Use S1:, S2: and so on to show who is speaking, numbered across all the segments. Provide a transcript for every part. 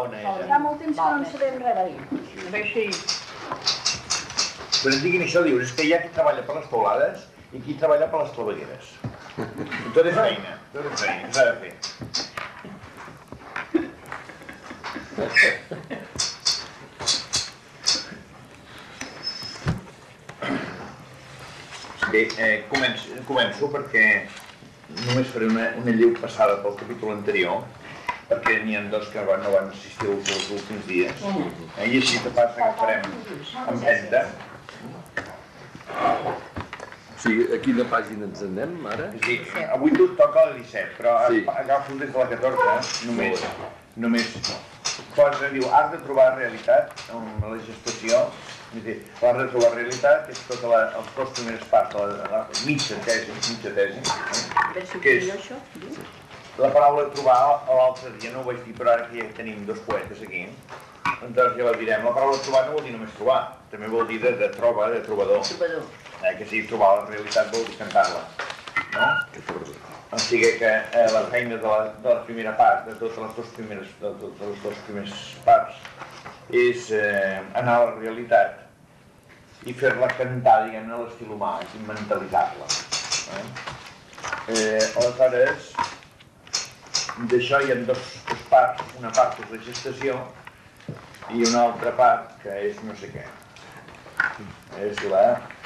S1: bona és.
S2: Fa molt temps que no en sabem res d'ell.
S3: A veure si...
S1: Però ens diguin això, dius, és que hi ha qui treballa per les teulades i qui treballa per les clavegueres. Tot és feina, que s'ha de fer. Bé, començo perquè només faré una lleu passada pel capítol anterior, perquè n'hi ha dos que no van assistir els últims dies, i així te passa que farem empenta.
S4: O sigui, a quina pàgina ens anem, ara?
S1: És a dir, avui tot toca la 17, però agafo des de la 14, només posa, diu, has de trobar realitat amb la gestació. És a dir, l'art de trobar realitat és tots els dos primeres parts de la mitja tesi, que és la paraula trobar, l'altre dia no ho vaig dir, però ara que ja tenim dos poetes aquí, doncs ja la direm. La paraula trobar no vol dir només trobar, també vol dir de troba, de trobador. Que sí, trobar la realitat vol dir cantar-la, no? O sigui que la feina de la primera part, de totes les dues primeres parts, és anar a la realitat i fer-la cantar, diguem-ne, a l'estil humà, és mentalitzar-la. Aleshores, d'això hi ha dues parts, una part és la gestació i una altra part que és no sé què. És la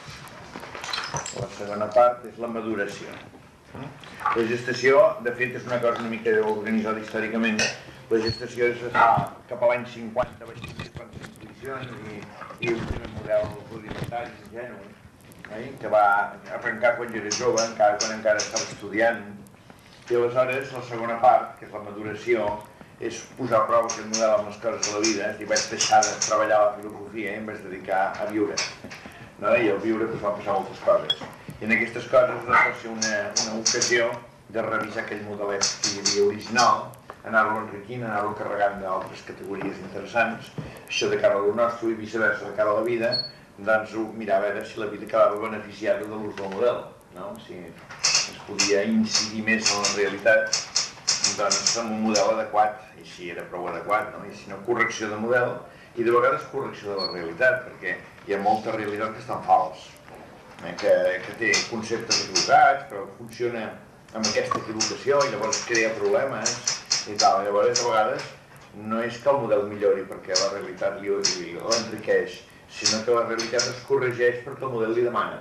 S1: segona part és la maduració. La gestació, de fet, és una cosa una mica organitzada històricament. La gestació és cap a l'any 50, vaig tenir 50 institucions i un primer model rudimentari, ingenu, que va arrencar quan jo era jove, quan encara estava estudiant. I aleshores, la segona part, que és la maduració, és posar a prova aquest model amb les coses de la vida. És a dir, vaig deixar de treballar a la filosofia i em vaig dedicar a viure. I al viure van passar moltes coses. I en aquestes coses va ser una ocasió de revisar aquell modelet que hi havia original, anar-lo enriquint, anar-lo carregant d'altres categories interessants, això de cara a lo nostre i viceversa de cara a la vida, doncs mirar a veure si la vida quedava beneficiada de l'ús del model, si es podia incidir més en la realitat, doncs amb un model adequat, i si era prou adequat, i si no, correcció de model, i de vegades correcció de la realitat, perquè hi ha molta realitat que estan fals, que té conceptes equivocats, però funciona amb aquesta equivocació i llavors crea problemes i tal. Llavors, a vegades, no és que el model millori perquè la realitat l'enriqueix, sinó que la realitat es corregeix perquè el model li demana.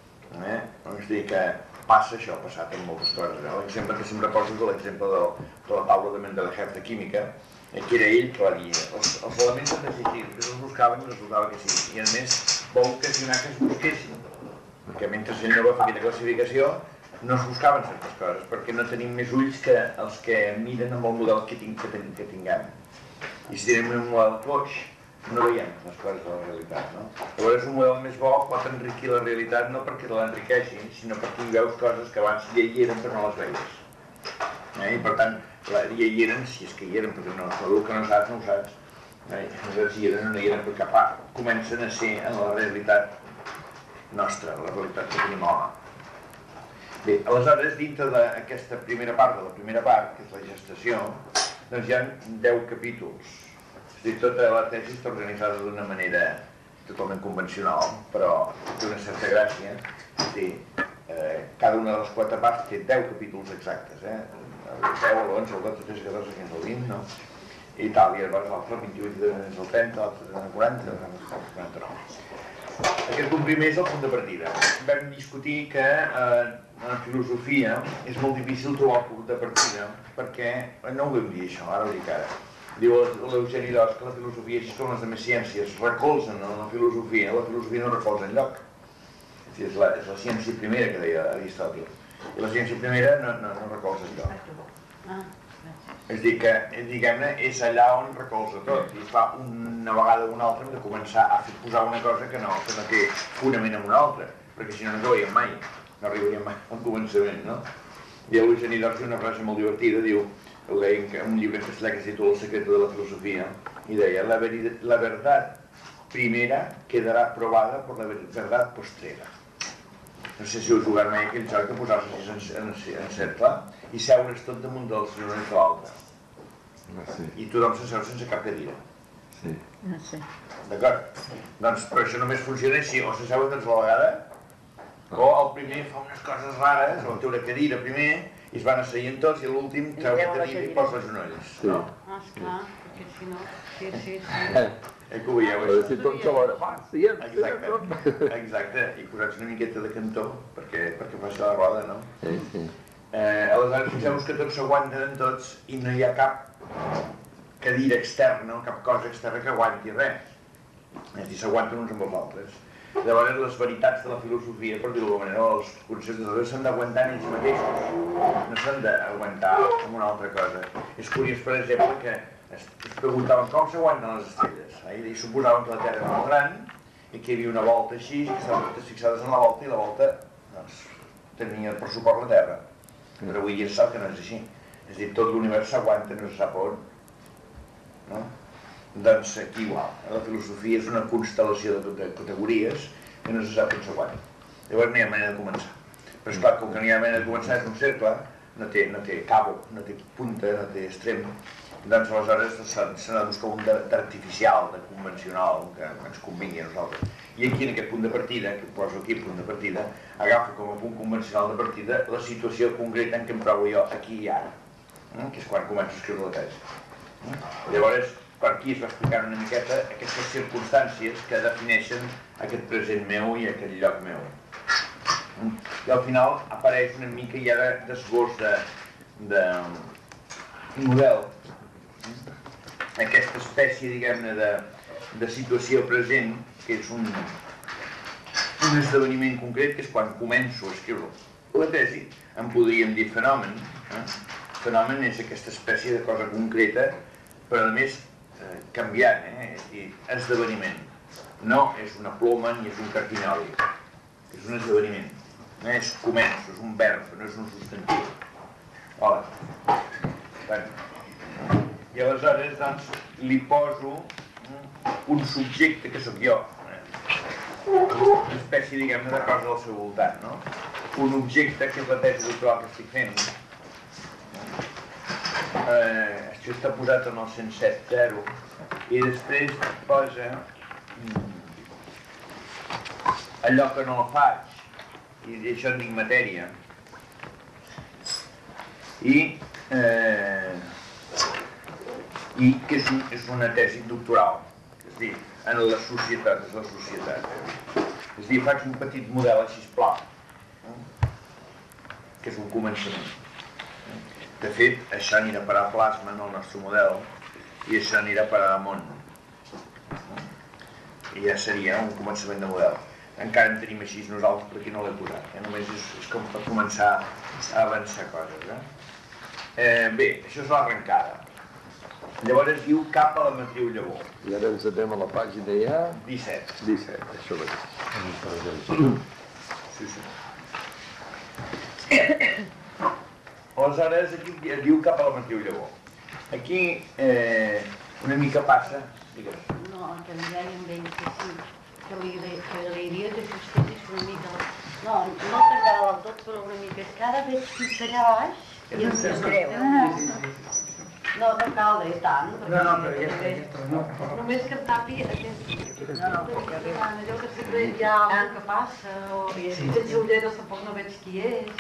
S1: És a dir, que passa això, ha passat amb moltes coses. L'exemple que sempre poso és l'exemple de la taula de Mendelejev de química, que era ell que va dir els elements han de ser així, que els buscaven i resultava que sí. I a més, va ocasionar que es busquessin, perquè mentre ell no va fer aquella classificació, no es buscaven certes coses, perquè no tenim més ulls que els que miren amb el model que tinguem. I si tenim un model coix, no veiem les coses de la realitat. Llavors, un model més bo pot enriquir la realitat no perquè l'enriqueixi, sinó perquè hi veus coses que abans ja hi eren però no les veies. I per tant, ja hi eren, si és que hi eren, perquè el que no saps, no ho saps. Llavors, hi eren o no hi eren, perquè comencen a ser en la realitat nostra, la realitat que tenim home. Bé, aleshores, dintre d'aquesta primera part de la primera part, que és la gestació, doncs hi ha 10 capítols. És a dir, tota la tesi està organitzada d'una manera totalment convencional, però té una certa gràcia. És a dir, cada una de les 4 parts té 10 capítols exactes, el 10, l'11, el 12, el 13, el 14, el 15, el 20, no? I tal, i llavors l'altre, el 28, el 30, l'altre, el 40, el 49. Aquest punt primer és el punt de partida. Vam discutir que en filosofia és molt difícil trobar el punt de partida perquè, no ho vam dir això, ara ho dic ara. Diu l'Eugeni d'Os que la filosofia, així com les altres ciències, recolzen en la filosofia no recolza enlloc. És la ciència primera que deia Aristòtil. I la ciència primera no recolza enlloc. És a dir, que, diguem-ne, és allà on recolza tot. I fa una vegada o una altra hem de començar a posar una cosa que no té fonament en una altra, perquè si no no acabaríem mai, no arribaríem mai al començament, no? I l'Eugeni d'Ors té una frase molt divertida, diu, ho deia en un llibre en castellà que es titula El secreto de la filosofia, i deia, la verdad primera quedará probada por la verdad postrera. No sé si heu jugat mai aquell joc de posar-se en cercle i seure's tot damunt dels l'un de l'altre. I tothom s'asseu sense cap cadira.
S4: Sí.
S1: D'acord? Doncs per això només funciona si o s'asseuen tots a la vegada, o el primer fa unes coses rares, o té una cadira primer, i es van asseient tots, i l'últim treu la cadira i posa els genolls.
S3: Ah, esclar, perquè si no... Sí.
S1: Que ho veieu,
S4: Però
S1: això?
S4: si tots alhora, va, siguem.
S1: Exacte, i posats una miqueta de cantó, perquè faci la roda, no?
S4: Sí.
S1: Aleshores, fixeu-vos que tots s'aguanten tots i no hi ha cap cadira externa, cap cosa externa que aguanti res. És a dir, s'aguanten uns amb els altres. Llavors, les veritats de la filosofia, per dir-ho d'alguna manera, els conceptes de Déu s'han d'aguantar en ells mateixos, no s'han d'aguantar amb una altra cosa. És curiós, per exemple, que es preguntaven com s'aguanten les estrelles. I suposaven que la Terra era molt gran i que hi havia una volta així, que estaven totes fixades en la volta i la volta tenia per suport la Terra. Però avui dia se sap que no és així. És a dir, tot l'univers s'aguanta, no se sap on. Doncs aquí igual. La filosofia és una constel·lació de categories que no se sap on s'aguanta. Llavors no hi ha manera de començar. Però esclar, com que no hi ha manera de començar, és un cercle, no té cabo, no té punta, no té extrem, doncs aleshores s'ha de buscar un d'artificial, de convencional, que ens convingui a nosaltres. I aquí, en aquest punt de partida, que poso aquí punt de partida, agafo com a punt convencional de partida la situació concreta en què em trobo jo aquí i ara, que és quan començo a escriure la tesi. Llavors, per aquí es va explicant una miqueta aquestes circumstàncies que defineixen aquest present meu i aquest lloc meu. I al final apareix una mica ja d'esbós de model. Aquesta espècie, diguem-ne, de situació present, que és un esdeveniment concret, que és quan començo a escriure la tesi, en podríem dir fenomen. Fenomen és aquesta espècie de cosa concreta, però a més canviant, és a dir, esdeveniment. No és una ploma ni és un carquinyoli, és un esdeveniment. És començo, és un verb, no és un substantiu. Hola. I aleshores, doncs, li poso un subjecte que sóc jo. Una espècie, diguem-ne, de cosa al seu voltant, no? Un objecte que és la tesi doctoral que estic fent. Això està posat en el 107.0 i després posa allò que no el faig, i això en dic matèria. I que és una tesi doctoral, és a dir, en la societat, és la societat. És a dir, faig un petit model així pla, que és un començament. De fet, això anirà a parar a plasma en el nostre model i això anirà a parar a món. I ja seria un començament de model. Encara en tenim així nosaltres, per aquí no l'he posat. Només és com per començar a avançar coses. Bé, això és l'arrencada. Llavors es diu cap a la matriu llavor.
S4: I ara ens anem a la pàgina ja...
S1: 17.
S4: 17, això mateix.
S1: Sí. Aleshores, aquí es diu cap a la matriu llavor. Aquí una mica passa... Digues.
S3: No, que em deia amb ell que sí, que li diria que s'estigués una mica... No tancada del tot, però una mica. És que ara veig fins allà baix i ens greu. No cal de tant.
S5: No, però ja està.
S3: Només que em tapi allò que sempre hi ha algú que passa, o sense ulleres tampoc no veig qui és.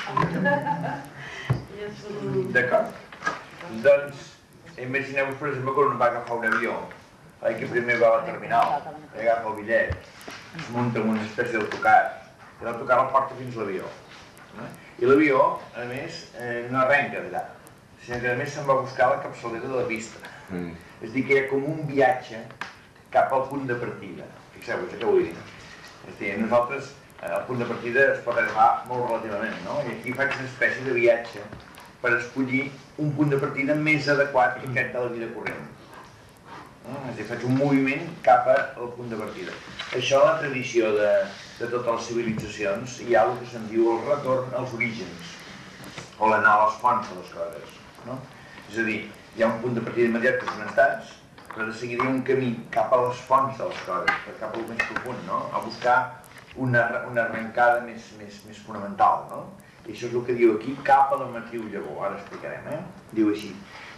S1: D'acord. Doncs, imagineu-vos, per exemple, quan un va agafar un avió, que primer va a la terminal, agafa el bitllet, es munta en una espècie d'autocar, i l'autocar el porta fins a l'avió. I l'avió, a més, no arrenca d'allà, sinó que a més se'n va buscar la capçalera de la pista. És a dir, que hi ha com un viatge cap al punt de partida. Fixeu-vos, què vull dir? És a dir, nosaltres, el punt de partida es pot agafar molt relativament, no? I aquí faig una espècie de viatge per escollir un punt de partida més adequat que aquest de la vida corrent. És a dir, faig un moviment cap al punt de partida. Això, a la tradició de totes les civilitzacions, hi ha el que se'n diu el retorn als orígens, o l'anar a les fonts de les coses. És a dir, hi ha un punt de partida immediat que són estats, però de seguida hi ha un camí cap a les fonts de les coses, cap al més profund, a buscar una arrencada més fonamental. I això és el que diu aquí, cap a la matriu llavor, ara explicarem. Diu així,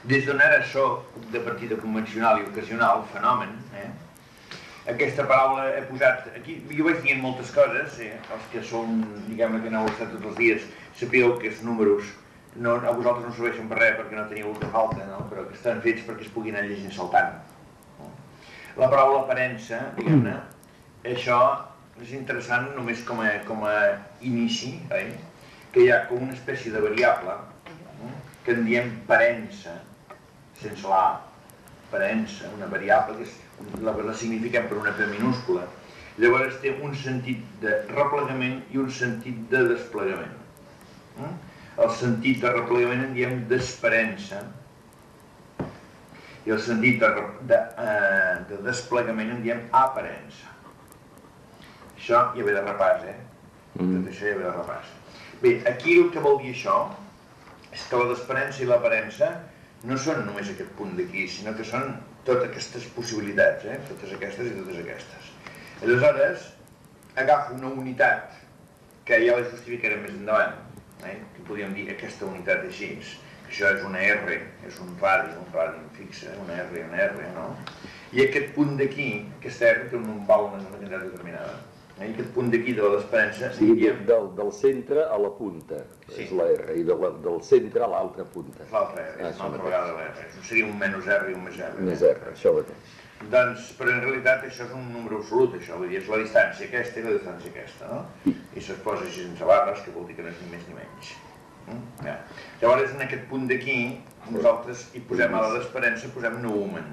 S1: Des d'on ara soc, de partida convencional i ocasional, fenomen, aquesta paraula he posat aquí, jo vaig dient moltes coses, els que som, diguem-ne, que n'heu estat tots els dies, sapigueu que els números a vosaltres no serveixen per res perquè no teniu el que falta, però que estan fets perquè es puguin anar llegint saltant. La paraula aparença, diguem-ne, això és interessant només com a inici, que hi ha com una espècie de variable que en diem parença, sense la parença, una variable que la signifiquem per una P minúscula. Llavors té un sentit de replegament i un sentit de desplegament. El sentit de replegament en diem desparença i el sentit de desplegament en diem aparença. Això ja ve de repàs, Tot això ja ve de repàs. Bé, aquí el que vol dir això és que la desparença i l'aparença no són només aquest punt d'aquí, sinó que són totes aquestes possibilitats, totes aquestes i totes aquestes. Aleshores, agafo una unitat, que ja la justificarem més endavant, que podríem dir aquesta unitat així, que això és una R, és un radi fixe, una R, no? I aquest punt d'aquí, aquesta R té un val una quantitat determinada. I aquest punt d'aquí de la desparença...
S4: Sí, del centre a la punta, és la R, i del centre a l'altra punta.
S1: L'altra R, és una altra vegada la R. Seria un menys R i un més R.
S4: Més R, això mateix.
S1: Doncs, però en realitat això és un número absolut, això, vull dir, és la distància aquesta i la distància aquesta, no? I se'ls posa així sense barres, que vol dir que no és ni més ni menys. Llavors, en aquest punt d'aquí, nosaltres hi posem a la desparença, posem noumen.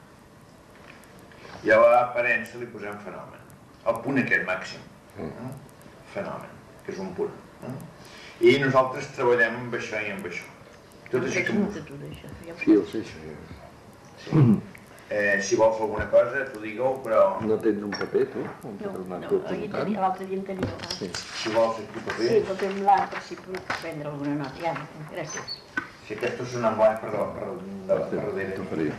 S1: I a l'aparença li posem fenomen. El punt aquest màxim, fenomen, que és un punt. I nosaltres treballem amb això i amb això. Tot això que...
S4: Sí, ho sé, això.
S1: Si vols alguna cosa, t'ho digueu, però...
S4: No tens un paper, tu?
S2: L'altre dia en tenia.
S1: Si vols aquí paper...
S2: Sí, paper en blanc, per si puc prendre alguna nota. Ja, gràcies.
S1: Si aquests són en blanc, per darrere.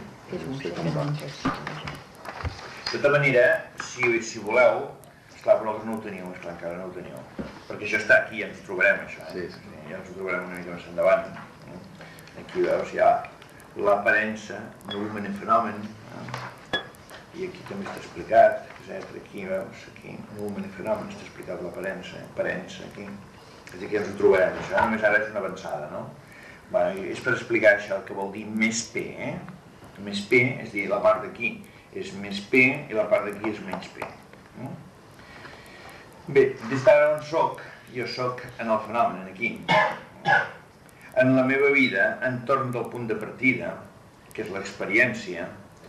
S1: De tota manera, si voleu, esclar, però no ho teniu, esclar, encara no ho teniu. Perquè això està aquí, ja ens trobarem, això. Ja ens ho trobarem una mica més endavant. Aquí veus, hi ha l'aparença, noumen i fenomen, i aquí també està explicat, etc. Aquí veus, aquí, noumen i fenomen, està explicat l'aparença, aquí. És a dir, que ens ho trobarem, això només ara és una avançada, no? És per explicar això, el que vol dir més P, Més P, és a dir, la part d'aquí és més P i la part d'aquí és menys P. Bé, des d'ara on soc, jo soc en el fenomen, aquí. En la meva vida, entorn del punt de partida, que és l'experiència,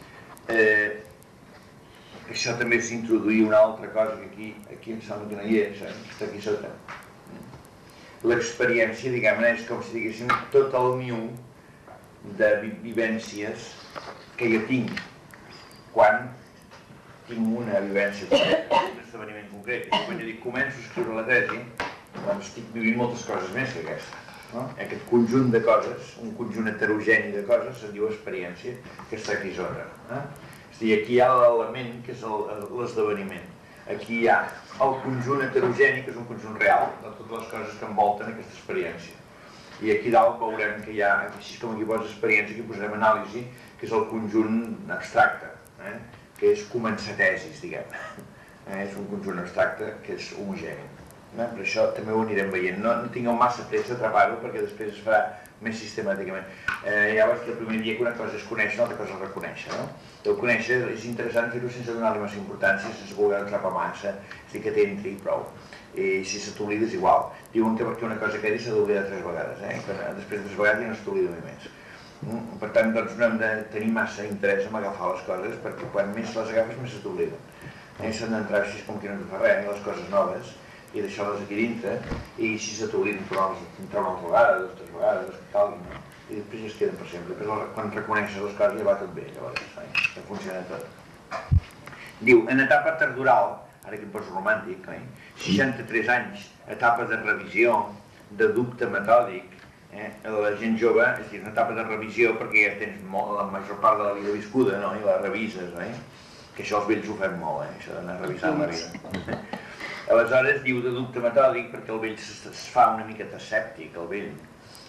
S1: això també és introduir una altra cosa que aquí em sembla que no hi és, que està aquí sota. L'experiència, diguem-ne, és com si diguéssim tot el niu de vivències que jo tinc quan tinc una vivència concreta, un esdeveniment concret. I quan jo dic començo a escriure la tesi, doncs estic vivint moltes coses més que aquesta. Aquest conjunt de coses, un conjunt heterogeni de coses, se'n diu experiència, que està aquí sota. És a dir, aquí hi ha l'element que és l'esdeveniment. Aquí hi ha el conjunt heterogeni, que és un conjunt real, de totes les coses que envolten aquesta experiència. I aquí dalt veurem que hi ha, així com aquí posa experiència, aquí posarem anàlisi, que és el conjunt abstracte, que és començar tesis, diguem-ne. És un conjunt abstracte que és homogeni. Per això també ho anirem veient. No tingueu massa pressa d'atrapar-ho perquè després es farà més sistemàticament. Ja vaig dir el primer dia que una cosa és conèixer, l'altra cosa és reconèixer. El conèixer és interessant fer-ho sense donar-li massa importància, sense voler atrapar massa, és dir, que t'entri i prou. I si se t'oblida és igual. Diuen que perquè una cosa quedi s'ha d'oblidar 3 vegades, que després de 3 vegades ja no se t'oblida mai més. Per tant, doncs no hem de tenir massa interès en agafar les coses, perquè quan més les agafes més se t'obliden. S'han d'entrar així com que no et fa res, les coses noves, i deixar-les aquí dintre, i si se t'obliden entrar una altra vegada, 2 o 3 vegades, les que calguin, i després ja es queden per sempre. Quan reconeixes les coses ja va tot bé, llavors, ja funciona tot. Diu, en etapa tardoral, ara que em poso romàntic, 63 anys, etapa de revisió, de dubte metòdic, la gent jove, és a dir, una etapa de revisió perquè ja tens la major part de la vida viscuda, i la revises, que això els vells ho fem molt, això d'anar revisant la vida. Aleshores diu de dubte metòdic perquè el vell es fa una miqueta escèptic, el vell,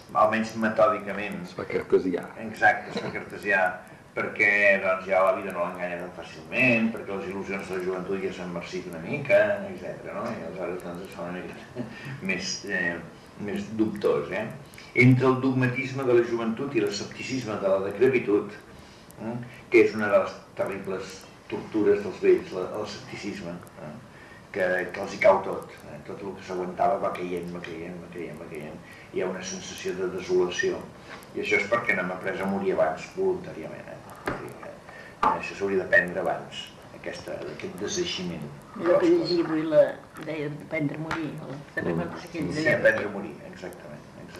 S1: almenys metòdicament.
S4: Es fa cartesià.
S1: Exacte, es fa cartesià, perquè doncs, ja la vida no l'enganya tan fàcilment, perquè les il·lusions de la joventut ja s'han marcit una mica, etc. No? I aleshores doncs, es fa una mica més dubtós. Entre el dogmatisme de la joventut i l'escepticisme de la decrepitud, que és una de les terribles tortures dels vells, l'escepticisme, que els hi cau tot. Tot el que s'aguantava va caient. Hi ha una sensació de desolació. I això és perquè no hem après a morir abans voluntàriament. Això s'hauria d'aprendre abans, aquest deseiximent.
S2: Allò que llegia avui la idea d'aprendre a morir. Te'n recordes aquell
S1: Sí, aprendre a morir, exactament.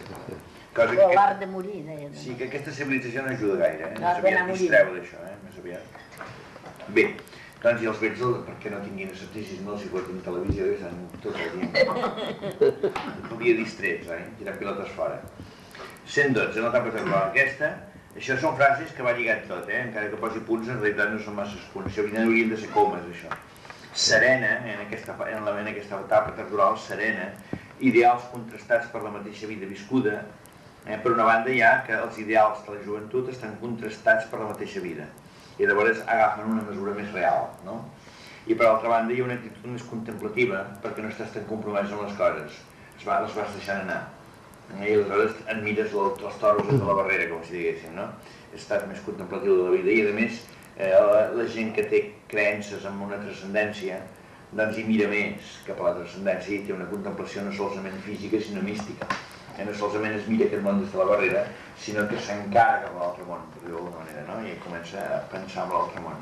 S2: O l'art de morir, deia.
S1: Sí, que aquesta civilització no ajuda gaire, més
S2: L'art d'anar
S1: aviat
S2: a morir.
S1: distreu d'això, més aviat. Bé, doncs i els vells, perquè no tinguin escepticisme, els hi fotin televisió i estan tot el dia. Tot el dia distrets, tirant pilotes fora. 112, no t'ha passat aquesta. Això són frases que va lligat tot, encara que posi punts, en realitat no són massa punts. Això haurien de ser comes, això. Serena, en aquesta etapa temporal, serena, ideals contrastats per la mateixa vida viscuda. Per una banda hi ha que els ideals de la joventut estan contrastats per la mateixa vida i llavors agafen una mesura més real, no? I per altra banda hi ha una actitud més contemplativa perquè no estàs tan compromès amb les coses, les vas deixant anar i aleshores admires els toros des de la barrera, com si diguéssim, no? Estàs més contemplatiu de la vida i a més la gent que té creences en una transcendència doncs hi mira més cap a la transcendència i té una contemplació no solament física sinó mística. No solament es mira aquest món des de la barrera, sinó que s'encara cap a l'altre món, per dir-ho d'alguna manera, i comença a pensar en l'altre món.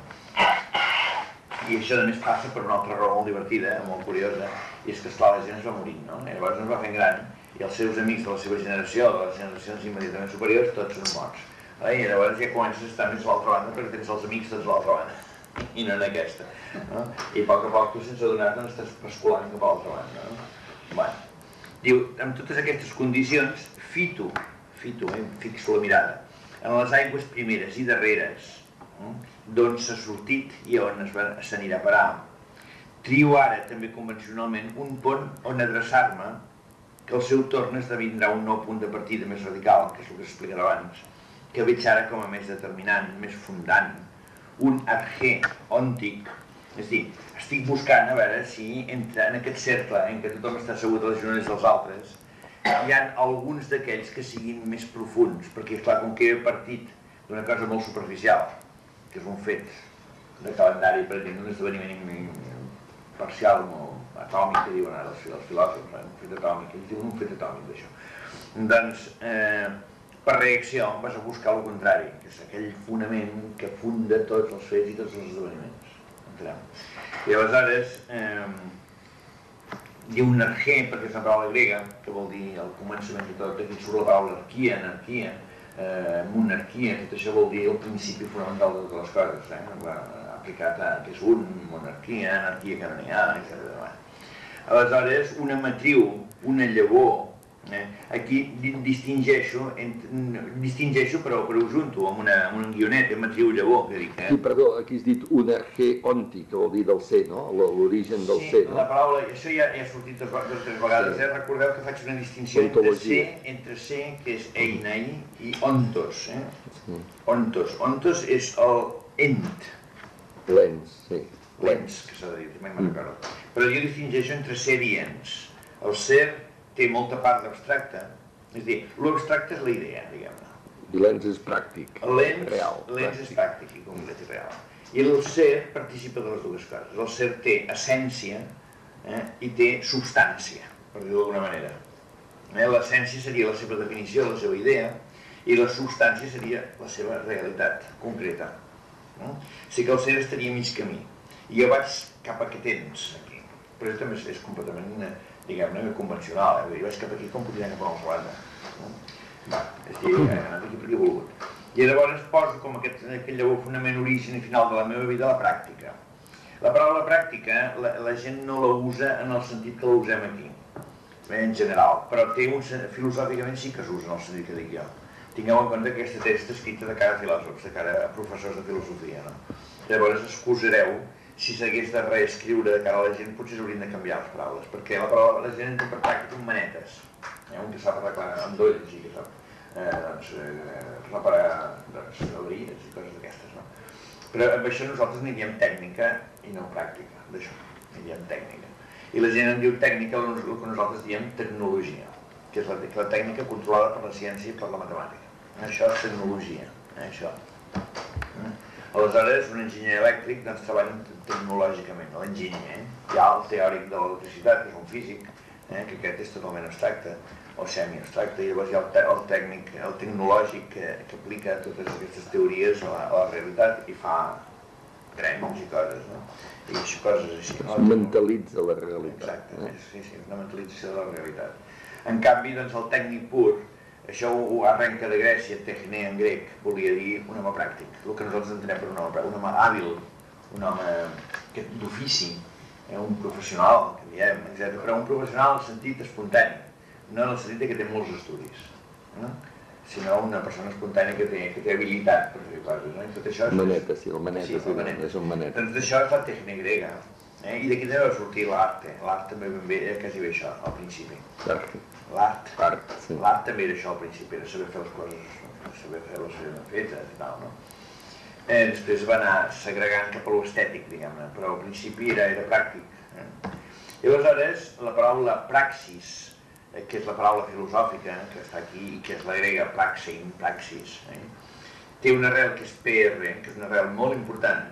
S1: I això, a més, passa per una altra raó molt divertida, molt curiosa, i és que, esclar, la gent es va morint, no? I llavors es va fent gran, i els seus amics de la seva generació, de les generacions immediatament superiors, tots són morts. I llavors ja comences a estar més a l'altra banda perquè tens els amics tots a l'altra banda, i no en aquesta. I a poc tu, sense adonar-te, estàs basculant cap a l'altra banda. Bueno. Diu, amb totes aquestes condicions, fixo la mirada, en les aigües primeres i darreres, d'on s'ha sortit i on s'anirà a parar. Trio ara, també convencionalment, un pont on adreçar-me, que al seu torn esdevindrà un nou punt de partida més radical, que és el que s'explicarà abans, que veig ara com a més determinant, més fundant, un arché òntic. És a dir, estic buscant a veure si en aquest cercle en què tothom està assegut a les genoles dels altres hi ha alguns d'aquells que siguin més profunds, perquè és clar, com que he partit d'una cosa molt superficial, que és un fet de calendari, per exemple, un esdeveniment parcial o atòmic, que diuen ara els filòsofs, un fet atòmic, ells diuen un fet atòmic d'això. Doncs, per reacció vas a buscar el contrari, que és aquell fonament que funda tots els fets i tots els esdeveniments. I aleshores diu nargé, perquè és una paraula grega, que vol dir el començament de tot, aquí surt la paraula anarquia, monarquia, tot això vol dir el principi fonamental de totes les coses, aplicat a què és monarquia, anarquia que no n'hi ha, etc. Aleshores, una matriu, una llavor, aquí distingeixo però ho junto amb un guionet, matriu llavor, que dic.
S4: Sí, perdó, aquí has dit un arché òntic, que vol dir del ser, no? L'origen del ser, no?
S1: Sí, la paraula, això ja ha sortit dos o tres vegades, recordeu que faig una distinció entre ser, que és einai, i ontos. Ontos és el ent.
S4: L'ens, sí.
S1: L'ens, que s'ha de dir, mai me'n recordo. Però jo distingeixo entre ser i ens. El ser té molta part d'abstracte, és a dir, l'abstracte és la idea, diguem-ne.
S4: I l'ens és pràctic, real.
S1: L'ens és pràctic i concret i real. I el ser participa de les dues coses. El ser té essència i té substància, per dir-ho d'alguna manera. L'essència seria la seva definició, la seva idea, i la substància seria la seva realitat concreta. O sigui que el ser estaria a mig camí. I jo vaig cap a què tens aquí. Però això també és completament, diguem-ne, convencional. Jo vaig cap aquí com podria anar cap a l'altra banda. Estic anant aquí perquè he volgut. I llavors poso com aquest llavor fonament, origen i final de la meva vida, la pràctica. La paraula pràctica, la gent no la usa en el sentit que la usem aquí, en general, però filosòficament sí que s'usa en el sentit que dic jo. Tingueu en compte que aquesta testa escrita de cara a filòsofs, de cara a professors de filosofia, no? Llavors excusareu si s'hagués de reescriure de cara a la gent, potser s'haurien de canviar les paraules, perquè la gent interpreta que són manetes. un que sap arreglar endolls i que sap reparar averies i coses d'aquestes, no? Però amb això nosaltres n'hi diem tècnica i no pràctica, d'això, n'hi diem tècnica. I la gent en diu tècnica el que nosaltres diem tecnologia, que és la tècnica controlada per la ciència i per la matemàtica. Això és tecnologia, això. Aleshores, un enginyer elèctric doncs, treballa tecnològicament, l'enginyer. Hi ha el teòric de l'electricitat, que és un físic, que aquest és totalment abstracte, o semi-abstracte, i llavors hi ha el tècnic, el tecnològic, que aplica totes aquestes teories a la realitat i fa grèmols i coses, no? I coses així.
S4: Es mentalitza la realitat.
S1: Exacte, sí, és una mentalització de la realitat. En canvi, doncs, el tècnic pur, això ho arrenca de Grècia, tecne en grec, volia dir un home pràctic, el que nosaltres entenem per un home pràctic, un home hàbil, un home d'ofici, un professional, que diem, etc. Però un professional en el sentit espontani, no en el sentit que té molts estudis, sinó una persona espontània que té habilitat per fer coses. I tot això és...
S4: Maneta, sí, el maneta, és un maneta.
S1: Doncs d'això és la tècnica grega, i d'aquí deu sortir l'arte. L'art també ben bé era quasi bé això, al principi. L'art també era això al principi, era saber fer les coses, saber fer les fetes i tal, no? Després va anar segregant cap a l'estètic, diguem-ne, però al principi era pràctic. I aleshores, la paraula praxis, que és la paraula filosòfica que està aquí i que és la grega praxein, praxis, té una arrel que és PR, que és una arrel molt important.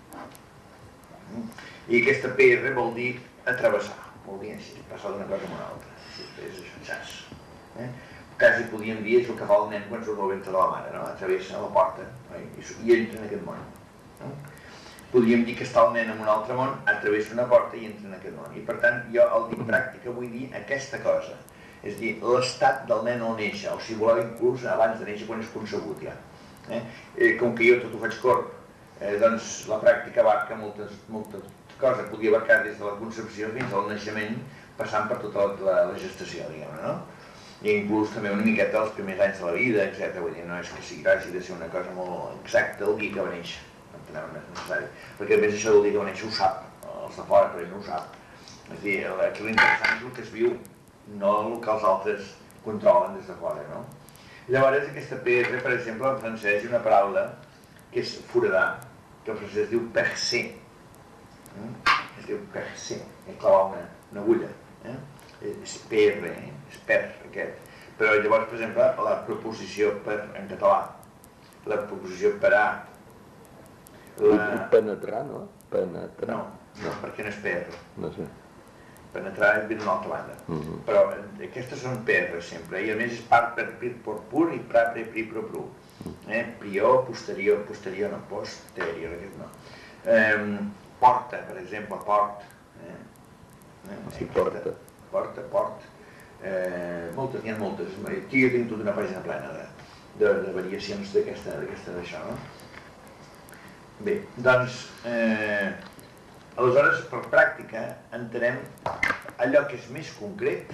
S1: I aquesta PR vol dir atravessar, vol dir així, passar d'una cosa a una altra. És això, xas. Quasi podríem dir és el que fa el nen quan surt del ventre de la mare, no? Travessa la porta i entra en aquest món. Podríem dir que està el nen en un altre món, travessa una porta i entra en aquest món. I per tant, jo al dir pràctica vull dir aquesta cosa. És a dir, l'estat del nen al néixer, o si voleu inclús abans de néixer quan és concebut ja. Com que jo tot ho faig corp, doncs la pràctica abarca moltes coses. Podria abarcar des de la concepció fins al naixement, passant per tota la gestació, diguem-ne, no? I inclús també una miqueta els primers anys de la vida, etc. Vull dir, no és que hagi de ser una cosa molt exacta el dia que va néixer, entenem més necessari. Perquè a més això del dia que va néixer ho sap, els de fora, però ell no ho sap. És a dir, aquí l'interessant és el que es viu, no el que els altres controlen des de fora, no? Llavors aquesta PR, per exemple, en francès hi ha una paraula que és foradar, que en francès es diu percer. Es diu percer, clavar una agulla. És PR, és per aquest. Però llavors, per exemple, la proposició per en català, la proposició per a...
S4: Penetrar, no? Penetrar.
S1: No, perquè no és per.
S4: No sé.
S1: Penetrar ve d'una altra banda. Però aquestes són PR sempre, i a més és part per pir por pur i pra pre pri pro pru. Prior, posterior, no, posterior, aquest no. Porta, per exemple, port.
S4: Sí, porta.
S1: Porta, port. Moltes, n'hi ha moltes. Aquí jo tinc tota una pàgina plena de variacions d'això, no? Bé, doncs, aleshores, per pràctica, entenem allò que és més concret,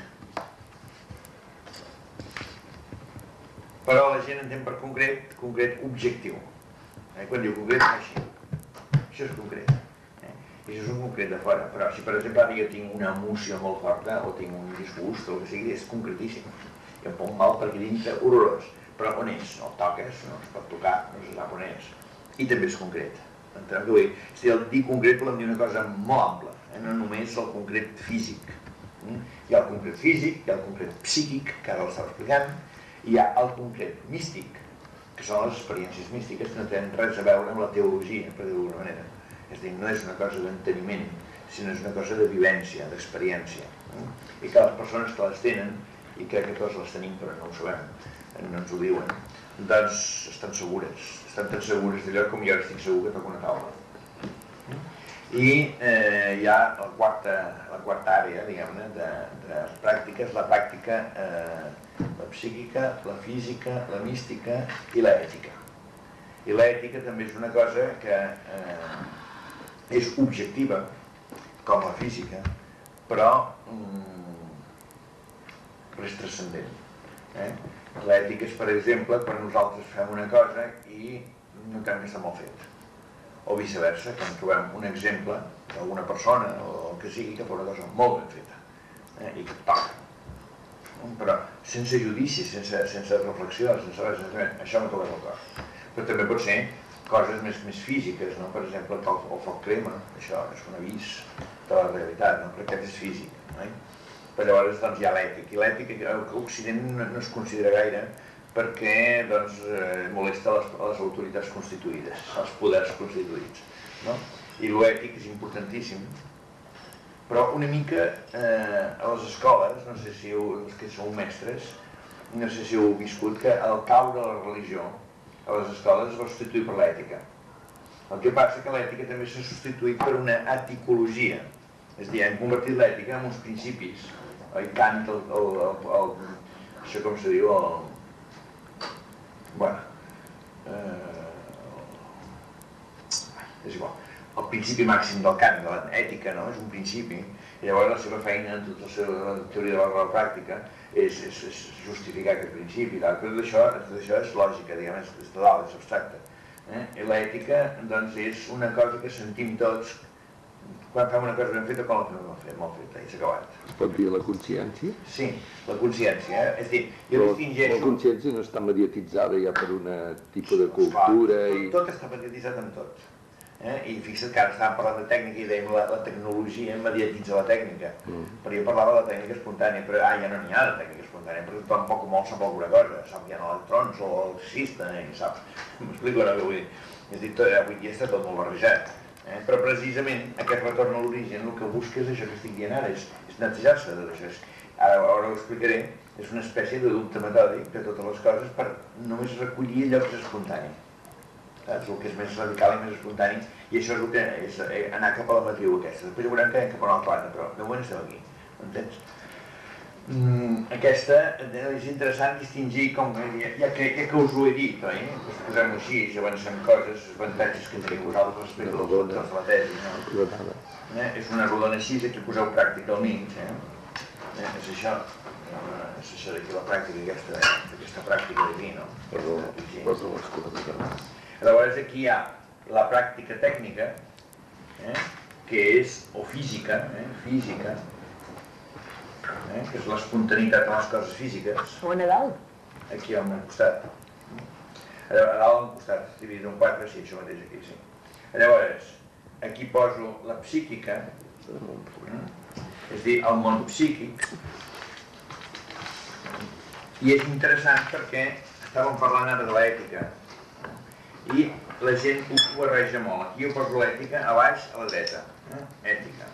S1: però la gent entén per concret objectiu. Quan diu concret, així. Això és concret. I això és un concret de fora, però si per exemple ara jo tinc una emoció molt forta o tinc un disgust o el que sigui, és concretíssim. I em pot mal perquè dintre horrorós, però on és? No el toques, no es pot tocar, no se sap on és. I també és concret. Enteneu què vull dir? És a dir, el dir concret volem dir una cosa molt ampla, no només el concret físic. Hi ha el concret físic, hi ha el concret psíquic, que ara l'estava explicant, i hi ha el concret místic, que són les experiències místiques que no tenen res a veure amb la teologia, per dir-ho d'alguna manera. És a dir, no és una cosa d'enteniment, sinó és una cosa de vivència, d'experiència. I que les persones que les tenen, i crec que tots les tenim però no ho sabem, no ens ho diuen, doncs estan tan segures d'allò com jo estic segur que toco una taula. I hi ha la quarta àrea, diguem-ne, de pràctiques, la pràctica, la psíquica, la física, la mística i l'ètica. I l'ètica també és una cosa que és objectiva, com la física, però és transcendent. L'ètica és, per exemple, quan nosaltres fem una cosa i notem que està mal fet. O viceversa, quan trobem un exemple d'alguna persona o el que sigui que fa una cosa molt ben feta i que toca. però sense judici, sense reflexió, sense res, això no toca el cor. Però també pot ser coses més físiques, no? Per exemple, que el foc crema, això és un avís de la realitat, no? Perquè aquest és físic. Però llavors doncs, hi ha l'ètic, i l'ètic a Occident no es considera gaire perquè doncs, molesta les autoritats constituïdes, els poders constituïts. No? I l'ètic és importantíssim, però una mica a les escoles, no sé si els que sou mestres, no sé si heu viscut que al caure de la religió a les escoles es va substituir per l'ètica. El que passa que l'ètica també s'ha substituït per una eticologia, és a dir, hem convertit l'ètica en uns principis. Kant, això com se diu, és igual, el principi màxim del Kant, de l'ètica, és un principi, i llavors la seva feina en tota la teoria de la pràctica és justificar aquest principi, tot això és lògica, diguem, és de dalt, és abstracte. I l'ètica, doncs, és una cosa que sentim tots quan fem una cosa ben feta, com la fem mal feta, i s'ha acabat.
S4: Es pot dir la consciència?
S1: Sí, la consciència. És a dir, jo distingeixo...
S4: La consciència no està mediatitzada ja per un tipus de cultura i...
S1: Tot està mediatitzat amb tot. I fixa't que ara estàvem parlant de tècnica i dèiem la tecnologia mediatitza la tècnica. Però jo parlava de la tècnica espontània, però ja no n'hi ha de tècnica espontània, perquè tothom poc o molt sap alguna cosa. Sap que hi ha electrons o electricista, saps? M'explico ara què vull dir. És a dir, avui dia està tot molt barrejat. Però precisament aquest retorn a l'origen el que busca és això que estic dient ara, és netejar-se de tot això. Ara ho explicaré, és una espècie de dubte metòdic de totes les coses per només recollir allò que és espontani. Saps? El que és més radical i més espontani, i això és el que és anar cap a la matriu aquesta. Després ja veurem que anem cap a una altra banda, però de moment estem aquí, entens? Aquesta és interessant distingir, ja que us ho he dit, oi? Posem-ho així, ja avancem coses, avantatges que teniu vosaltres respecte dels de la tesi. És una rodona així, aquí poseu pràctica al mig. És això d'aquí la pràctica, aquesta pràctica d'aquí, no?
S4: Posa les coses.
S1: Llavors aquí hi ha la pràctica tècnica, que és, o física, que és l'espontaneïtat de les coses físiques.
S2: O a Nadal.
S1: Aquí al meu costat. A dalt al costat, dividit en 4, sí, això mateix aquí, sí. Llavors, aquí poso la psíquica, és a dir, el món psíquic, i és interessant perquè estàvem parlant ara de l'ètica, i la gent ho barreja molt. Aquí jo poso l'ètica, a baix a la dreta, ètica.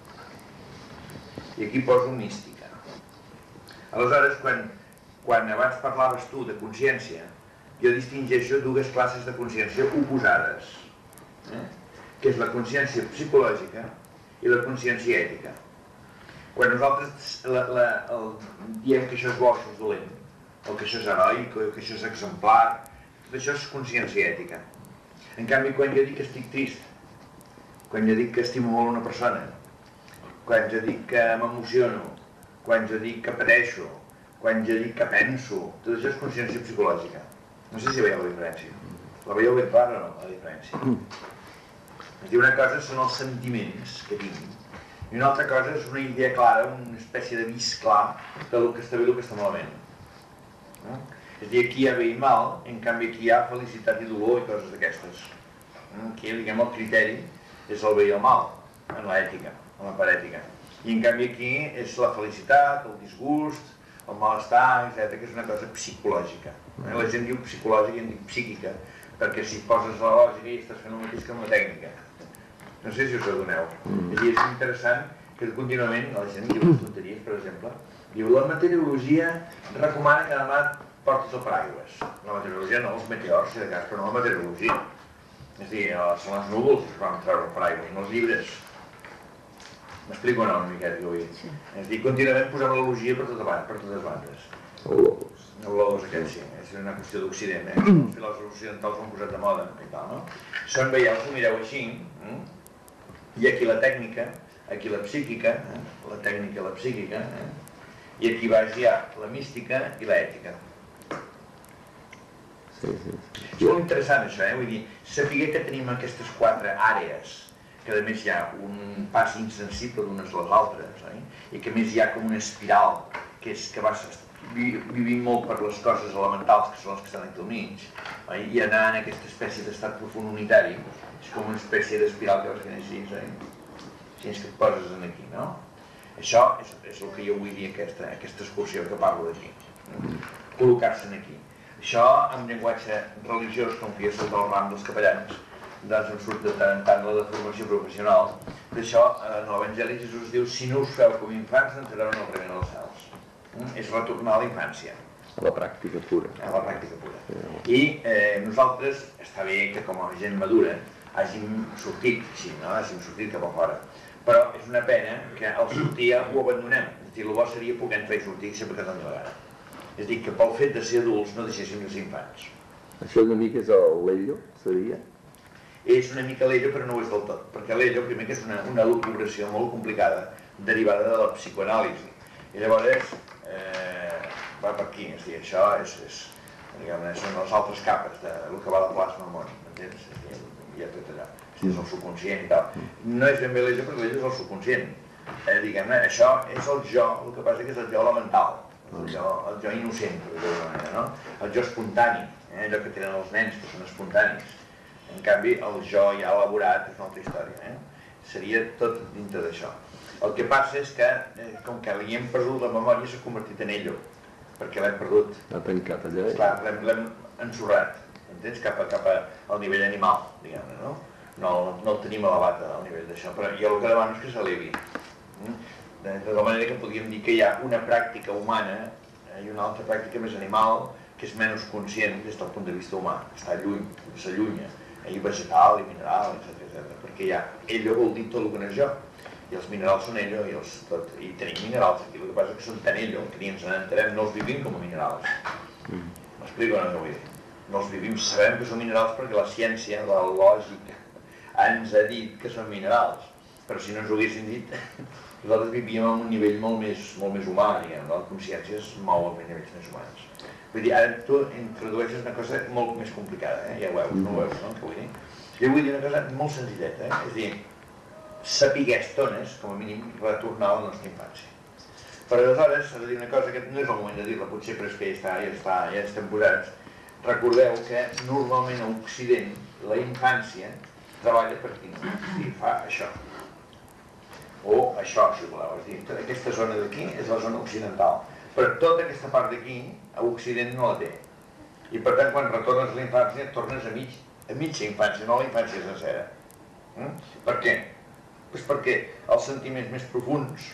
S1: I aquí poso mística. Aleshores, quan abans parlaves tu de consciència, jo distingeixo dues classes de consciència oposades, que és la consciència psicològica i la consciència ètica. Quan nosaltres diem que això és bo, això és dolent, o que això és heroic, o que això és exemplar, tot això és consciència ètica. En canvi, quan jo dic que estic trist, quan jo dic que estimo molt una persona, quan jo dic que m'emociono, quan jo dic que pateixo, quan jo dic que penso, tot això és consciència psicològica. No sé si veieu la diferència. La veieu ben clara o no, la diferència? És a dir, una cosa són els sentiments que tinc, i una altra cosa és una idea clara, una espècie d'avís clar del que està bé i el que està malament. És a dir, aquí hi ha bé i mal, en canvi aquí hi ha felicitat i dolor i coses d'aquestes. Aquí, diguem, el criteri és el bé i el mal, en l'ètica, en la part ètica. I en canvi aquí és la felicitat, el disgust, el malestar, etc., que és una cosa psicològica. La gent diu psicològica i en diu psíquica, perquè si poses la lògica i estàs fent el mateix que amb la tècnica. No sé si us adoneu. És a dir, és interessant que contínuament la gent diu les tonteries, per exemple, diu la meteorologia recomana que demà portes el paraigües. La meteorologia no, els meteors, si de cas, però no la meteorologia. És a dir, són els núvols que van treure el paraigües, no els llibres. M'explico o no una miqueta que ho he dit? És a dir, contínuament posem l'elogia per totes bandes. El logos aquest, sí, és una qüestió d'Occident, els filòsofs occidentals ho han posat de moda i tal, no? Són, veieu, s'ho mireu així, i aquí la tècnica, aquí la psíquica, la tècnica i la psíquica, i aquí baix hi ha la mística i l'ètica. És molt interessant això, vull dir, saber que tenim aquestes 4 àrees, que a més hi ha un pas insensible d'unes a les altres, i que a més hi ha com una espiral que va vivim molt per les coses elementals, que són les que estan aquí al mig, i anar en aquesta espècie d'estat profund unitari és com una espècie d'espiral que vas fent així, si és que et poses aquí, no? Això és el que jo vull dir, aquesta excursió que parlo d'aquí, col·locar-se aquí. Això, en llenguatge religiós, com que jo soc del ram dels capellans, doncs em surt de tant en tant la deformació professional. D'això, en l'Evangeli Jesús diu: si no us feu com infants, entrareu en el regne dels cels. És retornar a la infància.
S4: A la pràctica pura.
S1: A la pràctica pura. I nosaltres, està bé que com a gent madura hàgim sortit, sí, no? Hàgim sortit cap a fora. Però és una pena que al sortir ho abandonem. És a dir, el bo seria poder entrar i sortir sempre que doni la gana. És a dir, que pel fet de ser adults no deixéssim de ser infants.
S4: Això una mica és l'ello, seria?
S1: És una mica l'ello, però no ho és del tot. Perquè l'ello, primer, que és una lucubració molt complicada, derivada de la psicoanàlisi. I llavors, va per aquí. És a dir, això són les altres capes del que va de plasma al món, m'entens? Hi ha tot allà. És el subconscient i tal. No és ben bé l'ello, perquè l'ello és el subconscient. Diguem-ne, això és el jo, el que passa que és el jo elemental, el jo innocent, d'alguna manera, no? El jo espontani, allò que tenen els nens, que són espontanis. En canvi, el jo ja elaborat és una altra història. Seria tot dintre d'això. El que passa és que, com que li hem perdut la memòria, s'ha convertit en ello, perquè l'hem perdut.
S4: L'ha tancat allà.
S1: Clar, l'hem ensorrat, entens? Cap al nivell animal, diguem-ne, no? No el tenim elevat al nivell d'això, però jo el que demano és que s'elevi. De la manera que podríem dir que hi ha una pràctica humana i una altra pràctica més animal, que és menys conscient des del punt de vista humà, està lluny, s'allunya, i vegetal i mineral, etc. Perquè ja ello vol dir tot el que no és jo, i els minerals són ello, i tenim minerals aquí, el que passa és que són tan ello, que ni ens n'entenem, no els vivim com a minerals. M'explico o no què vull dir? No els vivim, sabem que són minerals perquè la ciència, la lògica, ens ha dit que són minerals, però si no ens ho haguessin dit, nosaltres vivíem a un nivell molt més humà, diguem, la consciència es mou a nivells més humans. Vull dir, ara tu introdueixes una cosa molt més complicada, ja ho veus, no ho veus, no? Què vull dir? Jo vull dir una cosa molt senzilleta, és a dir, saber estones, com a mínim, retornar a la nostra infància. Però aleshores, s'ha de dir una cosa que no és el moment de dir-la, potser, però és que ja estem posats. Recordeu que normalment a Occident la infància treballa per aquí, no? És a dir, fa això. O això, si voleu. És a dir, aquesta zona d'aquí és la zona occidental. Però tota aquesta part d'aquí, a Occident no la té. I per tant, quan retornes a la infància, tornes a mitja infància, no a la infància sencera. Per què? Doncs perquè els sentiments més profunds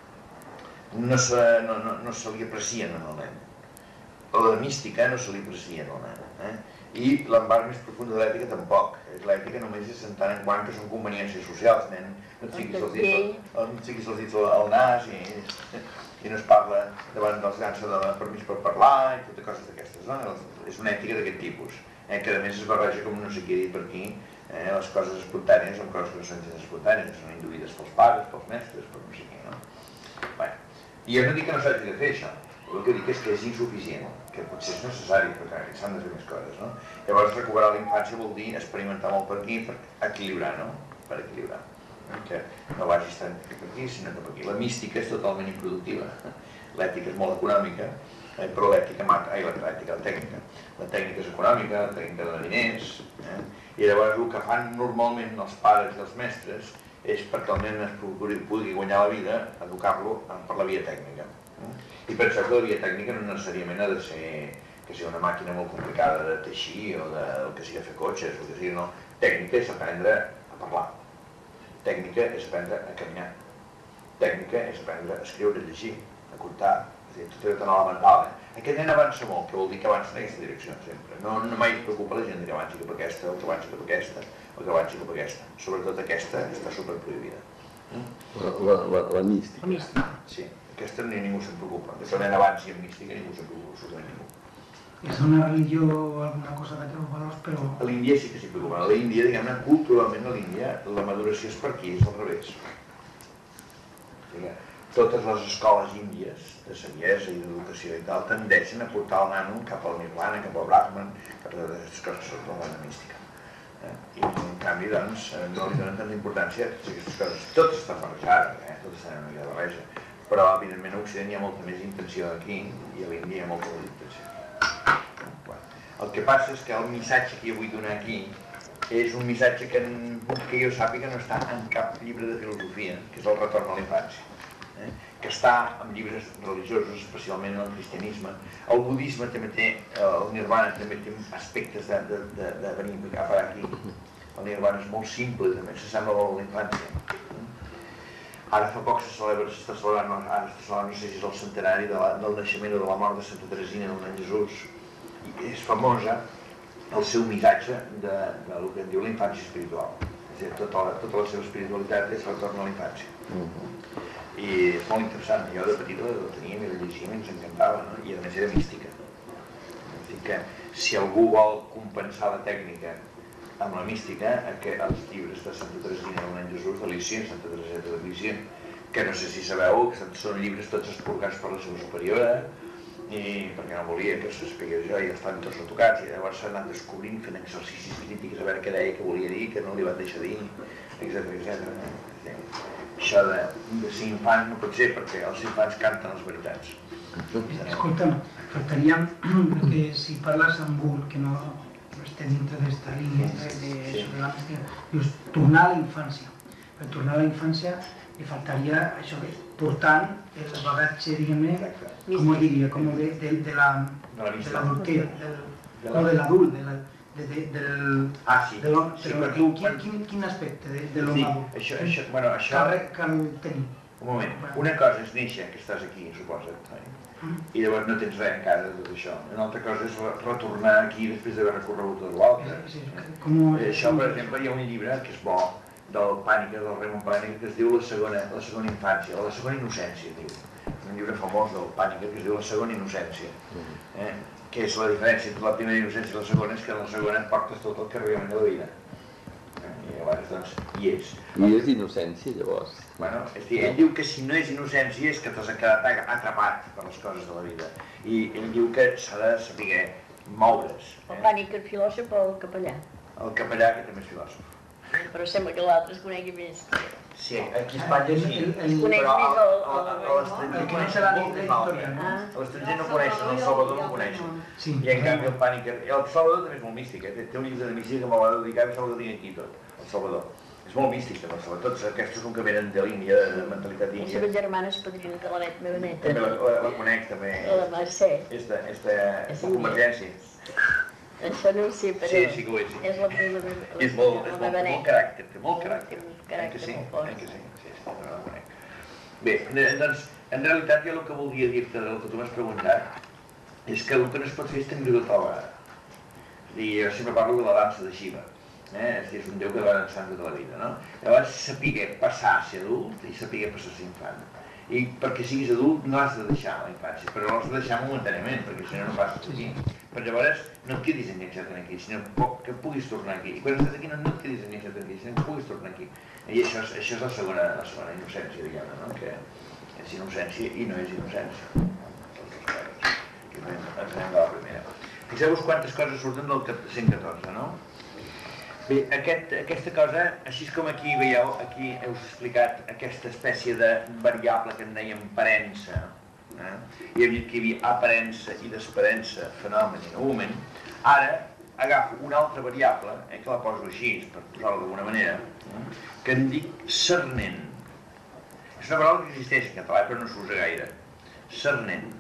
S1: no se li aprecien en el nen. La mística no se li aprecia en el nen. I l'embarc més profund de l'ètica tampoc. L'ètica només és en tant en quant que són conveniències socials, nen. No et fiquis els dits al nas i no es parla davant dels grans de permís per parlar i totes coses d'aquestes, no? És una ètica d'aquest tipus, que a més es barreja, com no sé qui ha dit per aquí, les coses espontànies amb coses que no són gens espontànies, que són induïdes pels pares, pels mestres, per no sé qui, no? I jo no dic que no s'hagi de fer això, el que dic és que és insuficient, que potser és necessari, perquè s'han de fer més coses, no? Llavors recuperar la infància vol dir experimentar molt per aquí per equilibrar, no? Per equilibrar. Que no vagis tant cap aquí, sinó cap aquí. La mística és totalment improductiva. L'ètica és molt econòmica, però la tècnica. La tècnica és econòmica, la tècnica dona diners, i llavors el que fan normalment els pares i els mestres és perquè el nen es pugui guanyar la vida, educar-lo per la via tècnica. I per això que la via tècnica no necessàriament ha de ser una màquina molt complicada de teixir o que sigui fer cotxes, o que sigui, no. Tècnica és aprendre a parlar. Tècnica és aprendre a caminar. Tècnica és aprendre a escriure, a llegir, a comptar. És a dir, tot és tan elemental. Aquest nen avança molt, que vol dir que avança en aquesta direcció, sempre. No mai es preocupa la gent que avanci cap a aquesta, o que avanci cap a aquesta, o que avanci cap a aquesta. Sobretot aquesta està superprohibida.
S4: La mística.
S2: La mística.
S1: Sí, aquesta ningú se'n preocupa. Que el nen avanci en mística ningú se'n preocupa, absolutament ningú.
S5: És una religió o alguna cosa d'aquests valors, però...
S1: A l'Índia sí que s'hi preocupa. A l'Índia, diguem-ne, culturalment a l'Índia, la maduració és per aquí, és al revés. Totes les escoles índies de saviesa i d'educació i tal tendeixen a portar el nano cap al nirvana, cap al brahman, cap a totes aquestes coses que són la mística. I en canvi, doncs, no li donen tanta importància a totes aquestes coses. Totes estan barrejades, totes estan en una mica de barreja. però evidentment a Occident hi ha molta més intenció aquí i a l'Índia hi ha molta més intenció. El que passa és que el missatge que jo vull donar aquí és un missatge que jo sàpiga no està en cap llibre de filosofia, que és el retorn a la infància, que està en llibres religiosos, especialment en el cristianisme. El budisme també té, el nirvana també té aspectes de venir cap aquí. El nirvana és molt simple també, s'assembla molt a la infància. Ara fa poc s'està celebrant, no sé si és el centenari del naixement o de la mort de Santa Teresina del nen Jesús, i és famosa el seu missatge del que en diu la infància espiritual. És a dir, tota la seva espiritualitat és retorn a la infància. I és molt interessant, jo de petita la teníem i la llegíem i ens encantava, i a més era mística. És dir que si algú vol compensar la tècnica amb la mística, els llibres de Santa Teresina del nen Jesús, d'Alícia, Santa Teresina d'Alícia, que no sé si sabeu, que són llibres tots expurgats per la seva superiora, i perquè no volia que s'expliqués jo, i estaven tots retocats, i llavors s'han anat descobrint, fent exercicis crítics a veure què deia, què volia dir, què no li van deixar dir, etc. Això de ser infant no pot ser, perquè els infants canten les veritats.
S5: Escolta'm, faltaria que si parles amb un que no esté dintre d'esta línia sobre la mística, dius tornar a la infància. Per tornar a la infància li faltaria això, portant el bagatge, diguem-ne, com ho diria, com de l'adultet, no de l'adult, quin aspecte de l'home adult cal tenir?
S1: Un moment, una cosa és néixer, que estàs aquí, suposa't, i llavors no tens res encara de tot això. Una altra cosa és retornar aquí després d'haver recorregut tot l'altre. Això, per exemple, hi ha un llibre que és bo, del Pàniker, del Raymond Pàniker, que es diu La segona infància, o La segona innocència, diu. Un llibre famós del Pàniker que es diu La segona innocència. Que és la diferència entre la primera innocència i la segona, és que en la segona portes tot el carregament de la vida. I llavors, doncs, hi és.
S4: I és innocència, llavors?
S1: Bueno, és dir, ell diu que si no és innocència és que t'has quedat atrapat per les coses de la vida. I ell diu que s'ha de saber moure's.
S2: El Pàniker filòsof o el capellà?
S1: El capellà, que també és filòsof.
S2: Però sembla que l'altre es conegui més.
S1: Sí, aquí a Espanya sí,
S2: però
S1: a l'estranger no coneixen, el Salvador no coneixen. I en canvi el Pàniker, el Salvador també és molt místic, té un llibre de mística que me l'ha dedicat, el Salvador tinc aquí tot, el Salvador. És molt místic, tots aquests com que venen de l'Índia, de mentalitat
S2: La
S1: índia.
S2: seva germana és padrina de la meva neta.
S1: També la conec, també.
S2: La Mercè.
S1: És de Convergència.
S2: Això no ho sé, però
S1: sí que ho és.
S2: És la meva neta.
S1: És molt caràcter, té molt caràcter.
S2: Caràcter molt fort.
S1: Sí, no la conec. Bé, doncs, en realitat jo el que voldria dir-te del que tu m'has preguntat és que el que no es pot fer és tenir-ho tot a la vegada. I jo sempre parlo de la dansa de Shiva. És un déu que va dansant tota la vida, no? Llavors, saber passar a ser adult i saber passar a ser infant. I perquè siguis adult no has de deixar la infància, però l'has de deixar momentàniament, perquè si no, no passes aquí. Però llavors no et quedis enganxat aquí, sinó que puguis tornar aquí. I quan estàs aquí no et quedis enganxat aquí, sinó que puguis tornar aquí. I això és la segona innocència, diguem-ne, no? Que és innocència i no és innocència. Que anem de la primera. Fixeu-vos quantes coses surten del 114, no? Bé, aquesta cosa, així com aquí veieu, aquí heu explicat aquesta espècie de variable que en dèiem parença, i hem dit que hi havia aparença i desparença, fenomen i nomen. Ara agafo una altra variable, que la poso així, per posar-la d'alguna manera, que en dic cernent. És una paraula que existeix en català, però no s'usa gaire. Cernent.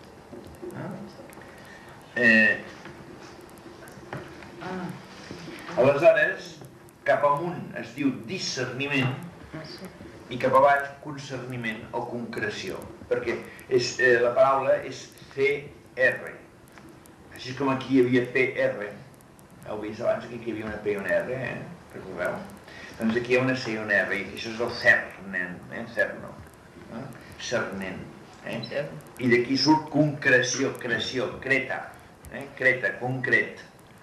S1: Aleshores, cap amunt es diu discerniment i cap a baix concerniment o concreció, perquè la paraula és CR. Així com aquí hi havia PR, heu vist abans aquí que hi havia una P i una R, recordeu? Doncs aquí hi ha una C i una R, i això és el cernen, cerno, cernent. I d'aquí surt concreció, creació, creta, creta, concret.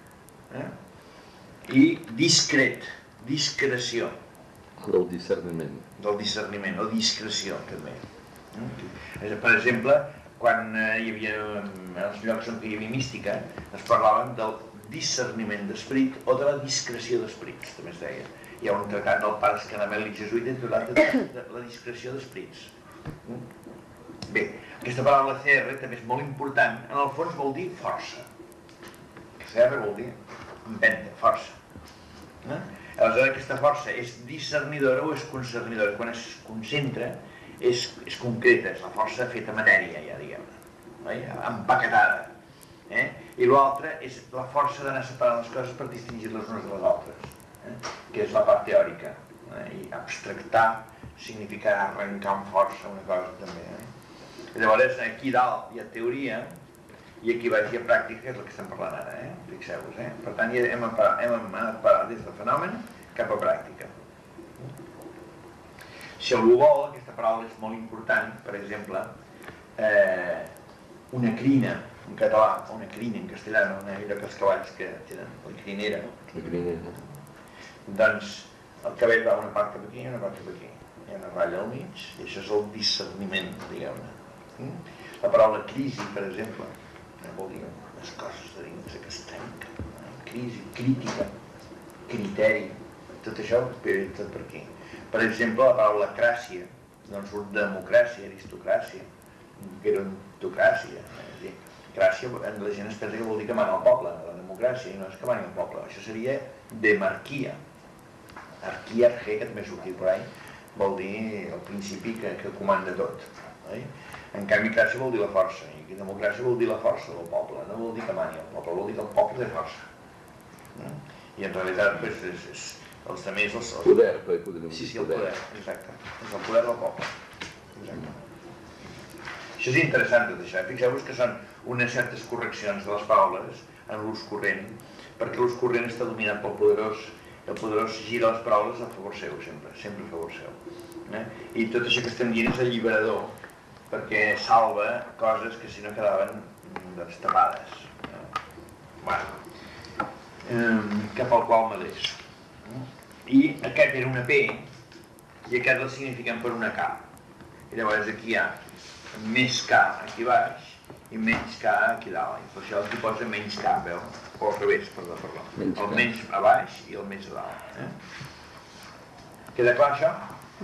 S1: I discret, discreció.
S4: Del discerniment.
S1: Del discerniment, o discreció, també. Per exemple, quan hi havia, en els llocs on hi havia mística, es parlaven del discerniment d'esperit o de la discreció d'esperits, també es deia. Hi ha un tractat del pare Scanamel i jesuïta intitulat de la discreció d'esperits. Bé, aquesta paraula CR també és molt important, en el fons vol dir força. CR vol dir empenta, força. Aleshores aquesta força és discernidora o és concernidora? Quan es concentra és concreta, és la força feta matèria, ja diguem-ne, empaquetada. I l'altra és la força d'anar separant les coses per distingir-les unes de les altres, que és la part teòrica. I abstractar significa arrencar amb força una cosa també. Llavors aquí dalt hi ha teoria i aquí baix hi ha pràctica, que és el que estem parlant ara, fixeu-vos. Per tant hem anat parar des del fenomen cap a pràctica. Si algú vol, aquesta paraula és molt important, per exemple, una crina en català, o una crina en castellà, allò que els cavalls que tenen, la crinera. Doncs el cabell va una part cap aquí i una part cap aquí. Hi ha una ratlla al mig i això és el discerniment, diguem-ne. La paraula crisi, per exemple, vol dir les coses de dins que es trenquen. Crisi, crítica, criteri, tot això ve tot per aquí. Per exemple, la paraula cràcia, doncs surt democràcia, aristocràcia, gerontocràcia. Cràcia, la gent es pensa que vol dir que mana el poble, la democràcia, i no és que mani el poble. Això seria demarquia. Arquia, arquer, que també sortia per ahí, vol dir el principi que comanda tot. En canvi, cràcia vol dir la força, i democràcia vol dir la força del poble, no vol dir que mani el poble, vol dir que el poble té força. I en realitat, els altres...
S4: Poder, podríem dir.
S1: Sí, el poder, exacte. És el poder del poble. Exacte. Això és interessant tot això. Fixeu-vos que són unes certes correccions de les paraules en l'ús corrent, perquè l'ús corrent està dominat pel poderós, i el poderós gira les paraules a favor seu, sempre a favor seu. I tot això que estem dient és alliberador, perquè salva coses que si no quedaven tapades. Cap al qual m'adés. I aquest era una P i aquest el signifiquem per una K. I llavors aquí hi ha més K aquí baix i menys K aquí dalt. I per això aquí posa menys K, veu? O al revés, perdó. El menys a baix i el més a dalt. Queda clar això?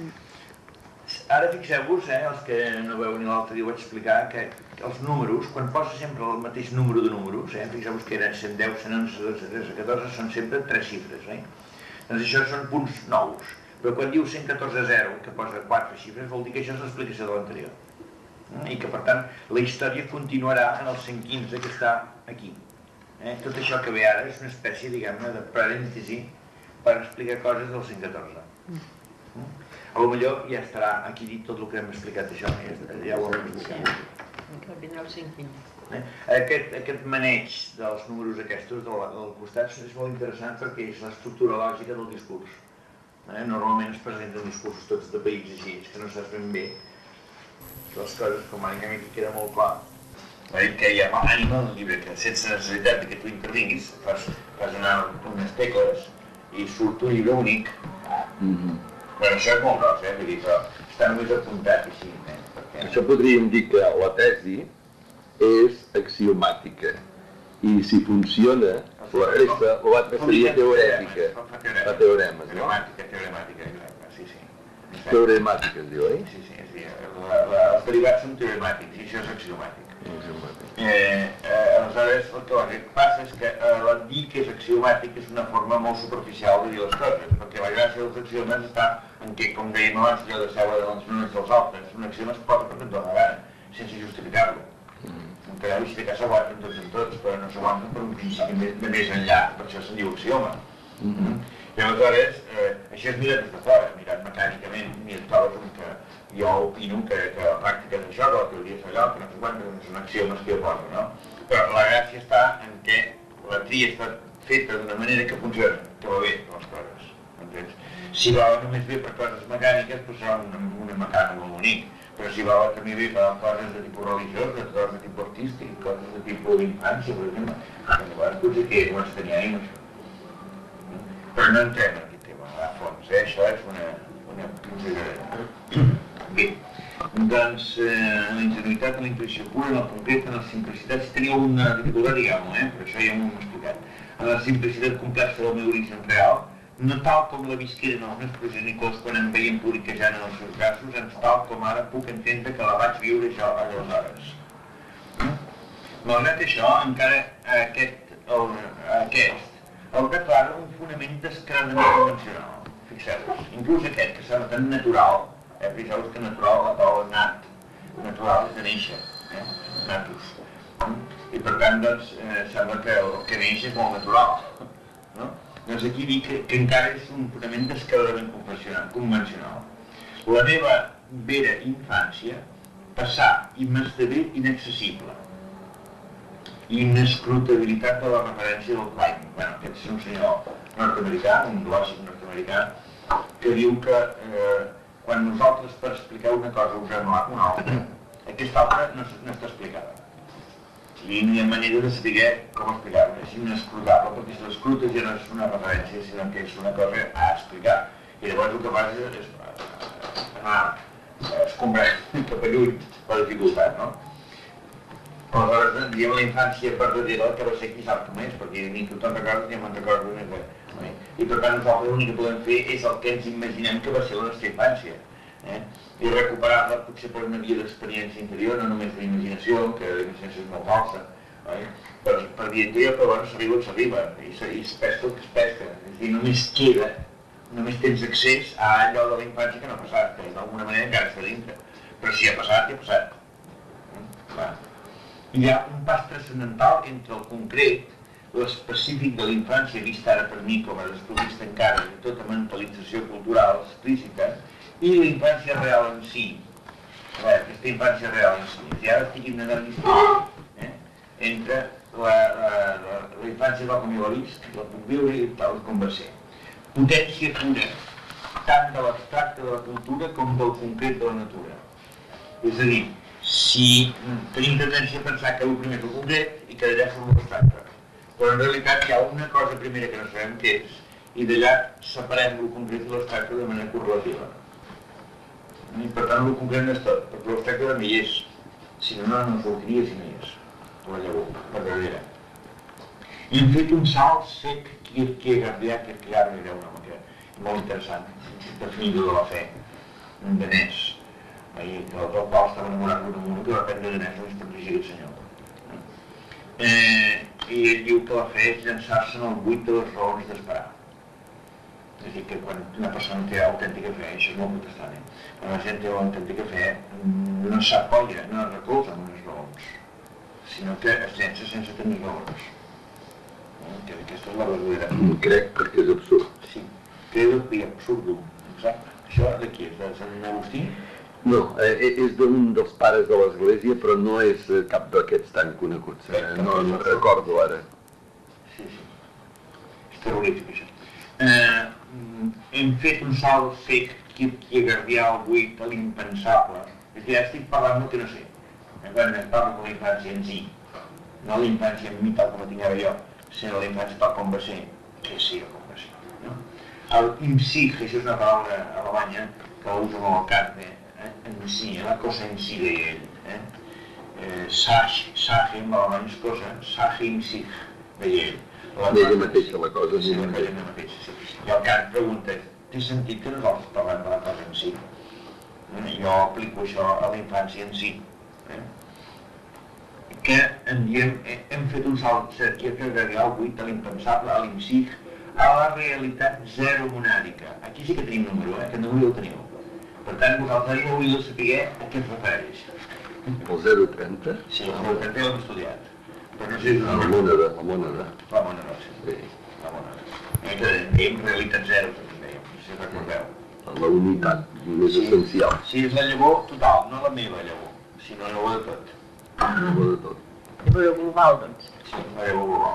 S1: Ara fixeu-vos, els que no veu ni l'altre dia ho vaig explicar, que els números, quan posa sempre el mateix número de números, fixeu-vos que eren 110, 111, 12, 13, 14, són sempre 3 xifres. Doncs això són punts nous, però quan diu 114.0, que posa 4 xifres, vol dir que això és l'explicació de l'anterior. I que, per tant, la història continuarà en el 115 que està aquí. Tot això que ve ara és una espècie, diguem-ne, de parèntesi per explicar coses del 114. A lo millor ja estarà aquí dit tot el que hem explicat això, ja ho hem explicat.
S2: Que vindrà el 115.
S1: Aquest maneig dels números aquests del costat és molt interessant perquè és l'estructura lògica del discurs. Normalment es presenten discursos tots de país així, és que no saps ben bé les coses, com ara que aquí queda molt clar. Que hi ha ànima en el llibre, que sense necessitat que tu intervinguis, fas anar unes tecles i surt un llibre únic. Però això és molt gros, vull dir, però està només apuntat així.
S4: Això podríem dir que la tesi és axiomàtica i si funciona, la resta, l'altre seria teorètica. Fa teoremes, no?
S1: Teoremàtica, sí.
S4: Teoremàtica es diu, oi?
S1: Sí, els derivats són teoremàtics i això és axiomàtic. Aleshores, el que passa és que dir que és axiomàtic és una forma molt superficial de dir les coses, perquè la gràcia dels axiomes està en què, com dèiem abans, allò de seure dels uns dels altres, un axioma es posa perquè et dóna la gana, sense justificar-lo. Encara justificar s'aguanten tots en tots, però no s'aguanten per un principi de més enllà, per això se'n diu axioma. I aleshores, això és mirat des de fora, mirat mecànicament, mirat com que jo opino que la pràctica és això, que la teoria és allò, que no sé quantes són axiomes que jo poso, no? Però la gràcia està en què la tria està feta d'una manera que funciona, que va bé per les coses, entens? Si va només bé per coses mecàniques, doncs serà una mecànica molt bonic, però si va també bé per coses de tipus religiós, coses de tipus artístic, coses de tipus d'infància, per exemple, llavors potser que ho ens tenia amb això. Però no entrem en aquest tema, a fons, això és una pinzellada. Bé, doncs, en la ingenuïtat, en la intuïció pura, en el concret, en la simplicitat, si teniu una dificultat, digueu-m'ho, però això ja m'ho hem explicat. En la simplicitat complexa del meu origen real, no tal com la visqueren els meus progenitors quan em veien ploriquejant en els seus braços, ens tal com ara puc entendre que la vaig viure jo aleshores. Malgrat això, encara aquest el declara un fonament descaradament convencional. Fixeu-vos, inclús aquest, que sembla tan natural, fixeu-vos que natural, la paraula nat, natural és de néixer, natus. I per tant, doncs, sembla que el que neix és molt natural. Doncs aquí dic que encara és un fonament descaradament convencional. La meva vera infància passà i m'esdevé inaccessible. Inescrutabilitat de la referència del Klein. Aquest és un senyor nord-americà, un lògic nord-americà, que diu que quan nosaltres per explicar una cosa usem una altra, aquesta altra no està explicada. I no hi ha manera de saber com explicar-ho, és inescrutable, perquè si l'escrutes ja no és una referència, sinó que és una cosa a explicar. I llavors el que fas és anar escombrant cap a lluny la dificultat, no? Aleshores, diem la infància verdadera, que va ser qui sap com és, perquè ni tothom recorda ni me'n recordo ni res. I per tant nosaltres l'únic que podem fer és el que ens imaginem que va ser la nostra infància. I recuperar-la potser per una via d'experiència interior, no només d'imaginació, que la imaginació és molt falsa, per via interior, però bueno, s'arriba on s'arriba, i es pesca el que es pesca. És a dir, només queda, només tens accés a allò de la infància que no ha passat, que d'alguna manera encara està dintre. Però si ha passat, ja ha passat. Hi ha un pas transcendental entre el concret, l'específic de la infància, vist ara per mi com a desprovista encara de tota mentalització cultural explícita, i la infància real en si. Aquesta infància real en si. I ara estic intentant distingir entre la infància tal com jo l'he vist, la puc viure i tal com va ser. Potència pura, tant de l'abstracte de la cultura com del concret de la natura. És a dir, si tenim tendència a pensar que el primer és el concret i que d'allà surt l'abstracte. Però en realitat hi ha una cosa primera que no sabem què és, i d'allà separem el concret i l'abstracte de manera correlativa. I per tant el concret no és tot, perquè l'abstracte també hi és. Si no, no sortiria si no hi és. La llavor, verdadera. I hem fet un salt sec kierkegaardià era un home que molt interessant, definidor de la fe, un danès. Del qual estava enamorat d'un home que va aprendre danès només per dirigir aquest senyor. I ell diu que la fe és llançar-se en el buit de les raons d'esperar. És a dir, que quan una persona té autèntica fe, això és molt protestant, quan la gent té autèntica fe, no s'apoya, no es recolza en unes raons, sinó que es llença sense tenir raons. Que aquesta és la verdadera.
S4: Crec perquè és absurd.
S1: Sí, credo i absurdum. Això de qui és? De Sant Agustí?
S4: No, és d'un dels pares de l'església, però no és cap d'aquests tan coneguts. No recordo ara.
S1: Sí. És terrorífic, això. Hem fet un salt sec kierkegaardià al buit, a l'impensable. És que ja estic parlant del que no sé. Quan es parla de la infància en si, no la infància en mi tal com la tinc ara jo, sinó la infància tal com va ser, que sí com va ser. El imsich, això és una paraula alemanya que la usa molt al Kant, en si, la cosa en si deia ell. Sache en alemany és cosa, sache im sich, deia ell.
S4: Ella mateixa, la cosa és
S1: ella mateixa. I el Kant pregunta, té sentit que nosaltres parlem de la cosa en si? Jo aplico això a la infància en si. Que hem fet un salt kierkegaardià al buit, a l'impensable, a l'imsich, a la realitat zero monàdica. Aquí sí que tenim número, que número el teniu. Per tant, vosaltres no hauríeu de saber a què es refereix.
S4: El 030?
S1: Sí, el 030 l'hem estudiat. Però no sé si és una...
S4: La mònada. La mònada,
S1: sí. La mònada. Que dèiem realitat zero, també dèiem, si recordeu.
S4: La unitat més essencial.
S1: Sí, és la llavor total, no la meva llavor, sinó la llavor de tot.
S4: La llavor de tot.
S2: La llavor global, doncs.
S1: Sí, la llavor global.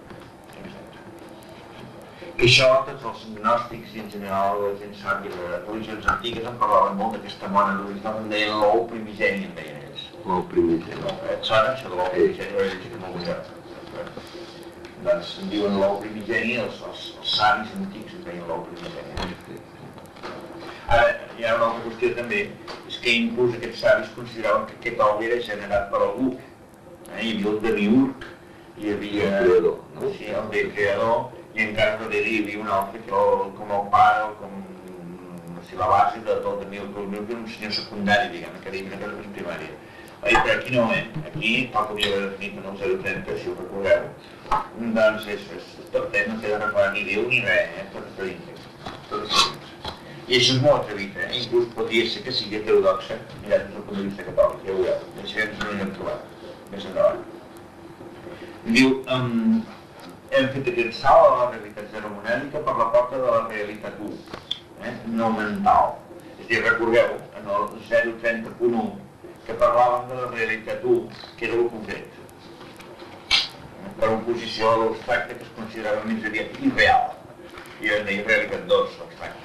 S1: Que això, tots els gnòstics i en general la gent sàvia de les religions antigues en parlaven molt d'aquesta mona d'original, en deien l'ou primigeni, en deien ells.
S4: L'ou primigeni.
S1: Et sona això de l'ou primigeni? Ho he llegit molt bé. Doncs en diuen l'ou primigeni, els savis antics en deien l'ou primigeni. Ara, hi ha una altra qüestió també, és que inclús aquests savis consideraven que aquest ou era generat per algú. Hi havia el demiurg, hi havia el creador, i encara no derivi un altre que com el pare o com si la base del meu que un senyor secundari, diguem, que dic una cosa més primària. Però aquí no, aquí, tal com jo he definit en el 030, si ho recordeu, doncs tot no té de recordar ni Déu ni res, tot està dintre, tot està dintre. I això és molt atrevit, inclús podria ser que sigui heterodoxa, mirat des del punt de vista catòlic, ja ho veieu, això ja ens no n'hem trobat, més endavant. Diu, hem fet aquest salt a la realitat zeromonèdica per la porta de la realitat 1, no mental. És a dir, recordeu, en el 030.1, que parlàvem de la realitat 1, que era el concret, per oposició a l'abstracte que es considerava més aviat irreal, i en deia realitat 2, l'abstracte.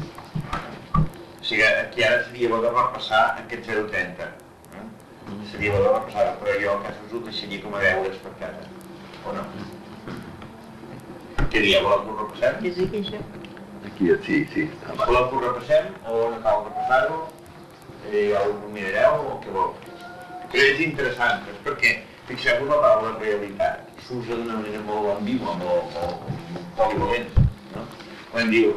S1: O sigui, aquí ara seria bo de repassar aquest 030. Seria bo de repassar-ho, però jo a casa us ho deixaria com a deures per casa, o no? Què dieu, voleu que ho repassem?
S2: Que sí, que això.
S4: Aquí, sí.
S1: Voleu que ho repassem o no cal repassar-ho? Ja ho mirareu o què vol? Però és interessant, perquè fixeu-vos la paraula realitat. S'usa d'una manera molt ambigua, molt polivalent, no? Quan diu,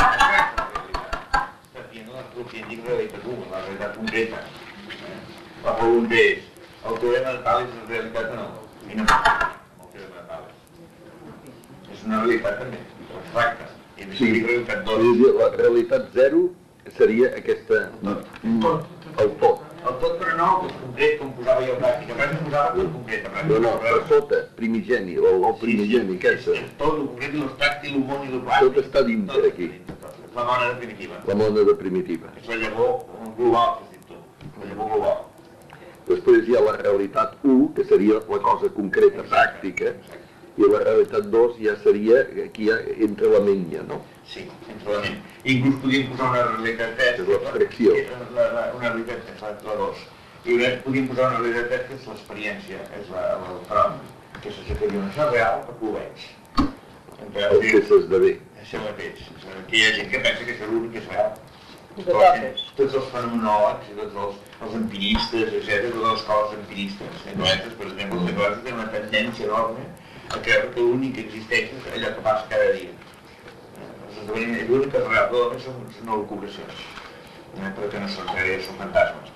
S1: el que indica realitat 1, la realitat concreta. La pregunta és, el teorema de Tales és realitat o no? I no, el teorema de Tales. És una realitat també, abstracta. I no sigui realitat 2.
S4: La realitat 0 seria aquesta... El tot.
S1: El tot, però no el concret, com posava jo a pràctica. Abans posava el concret a pràctica.
S4: No, per sota, primigeni, el primigeni, aquesta.
S1: Tot, el concret, l'abstracte, l'humon i l'oplàstic.
S4: Tot està dintre aquí.
S1: La mònada primitiva.
S4: La mònada primitiva.
S1: És la llavor global, que has dit tu. La llavor global.
S4: Després hi ha la realitat 1, que seria la cosa concreta, pràctica, i la realitat 2 ja seria aquí entre la ment, no?
S1: Sí, entre la ment. Inclús podríem posar una realitat 3.
S4: És l'abstracció.
S1: Una realitat 3, la 2. I podríem posar una realitat 3, que és l'experiència, és el front, que és això que diuen, això és real perquè ho veig.
S4: El que s'esdevé.
S1: Això mateix. Que hi ha gent que pensa que això és l'únic que és real. Tots els fenomenòlegs i tots els empiristes, etc., totes les escoles empiristes, angleses, per exemple, els anglesos tenen una tendència enorme a creure que l'únic que existeix és allò que passa cada dia. L'únic que és real, però són elucubracions, perquè no són reals, són fantasmes.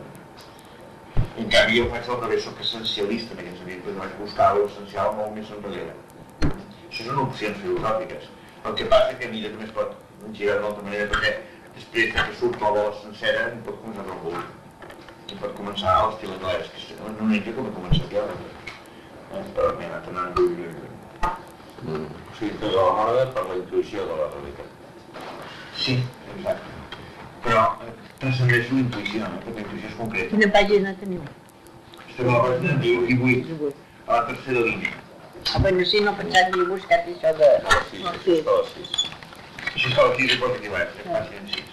S1: En canvi, jo faig al revés, soc essencialista en aquest sentit, perquè vaig buscar l'essencial molt més enrere. Això són opcions filosòfiques. El que passa que a mi també es pot girar d'una altra manera, perquè després que surt la bola sencera em pot començar a revolir. I pot començar a l'estil anglès, que és una mica com he començat jo. Però m'he anat anant lluny. O sigui, des de la mòrada per la intuïció de la realitat. Sí, exacte. Però transcendeix la intuïció, perquè la intuïció és concreta.
S2: Quina pàgina teniu?
S1: Estem a la pàgina 18, a la tercera línia.
S2: Bueno, sí, no pensat ni buscat això de...
S1: Sí, això està a la 6 i pot equivar, pàgina 6.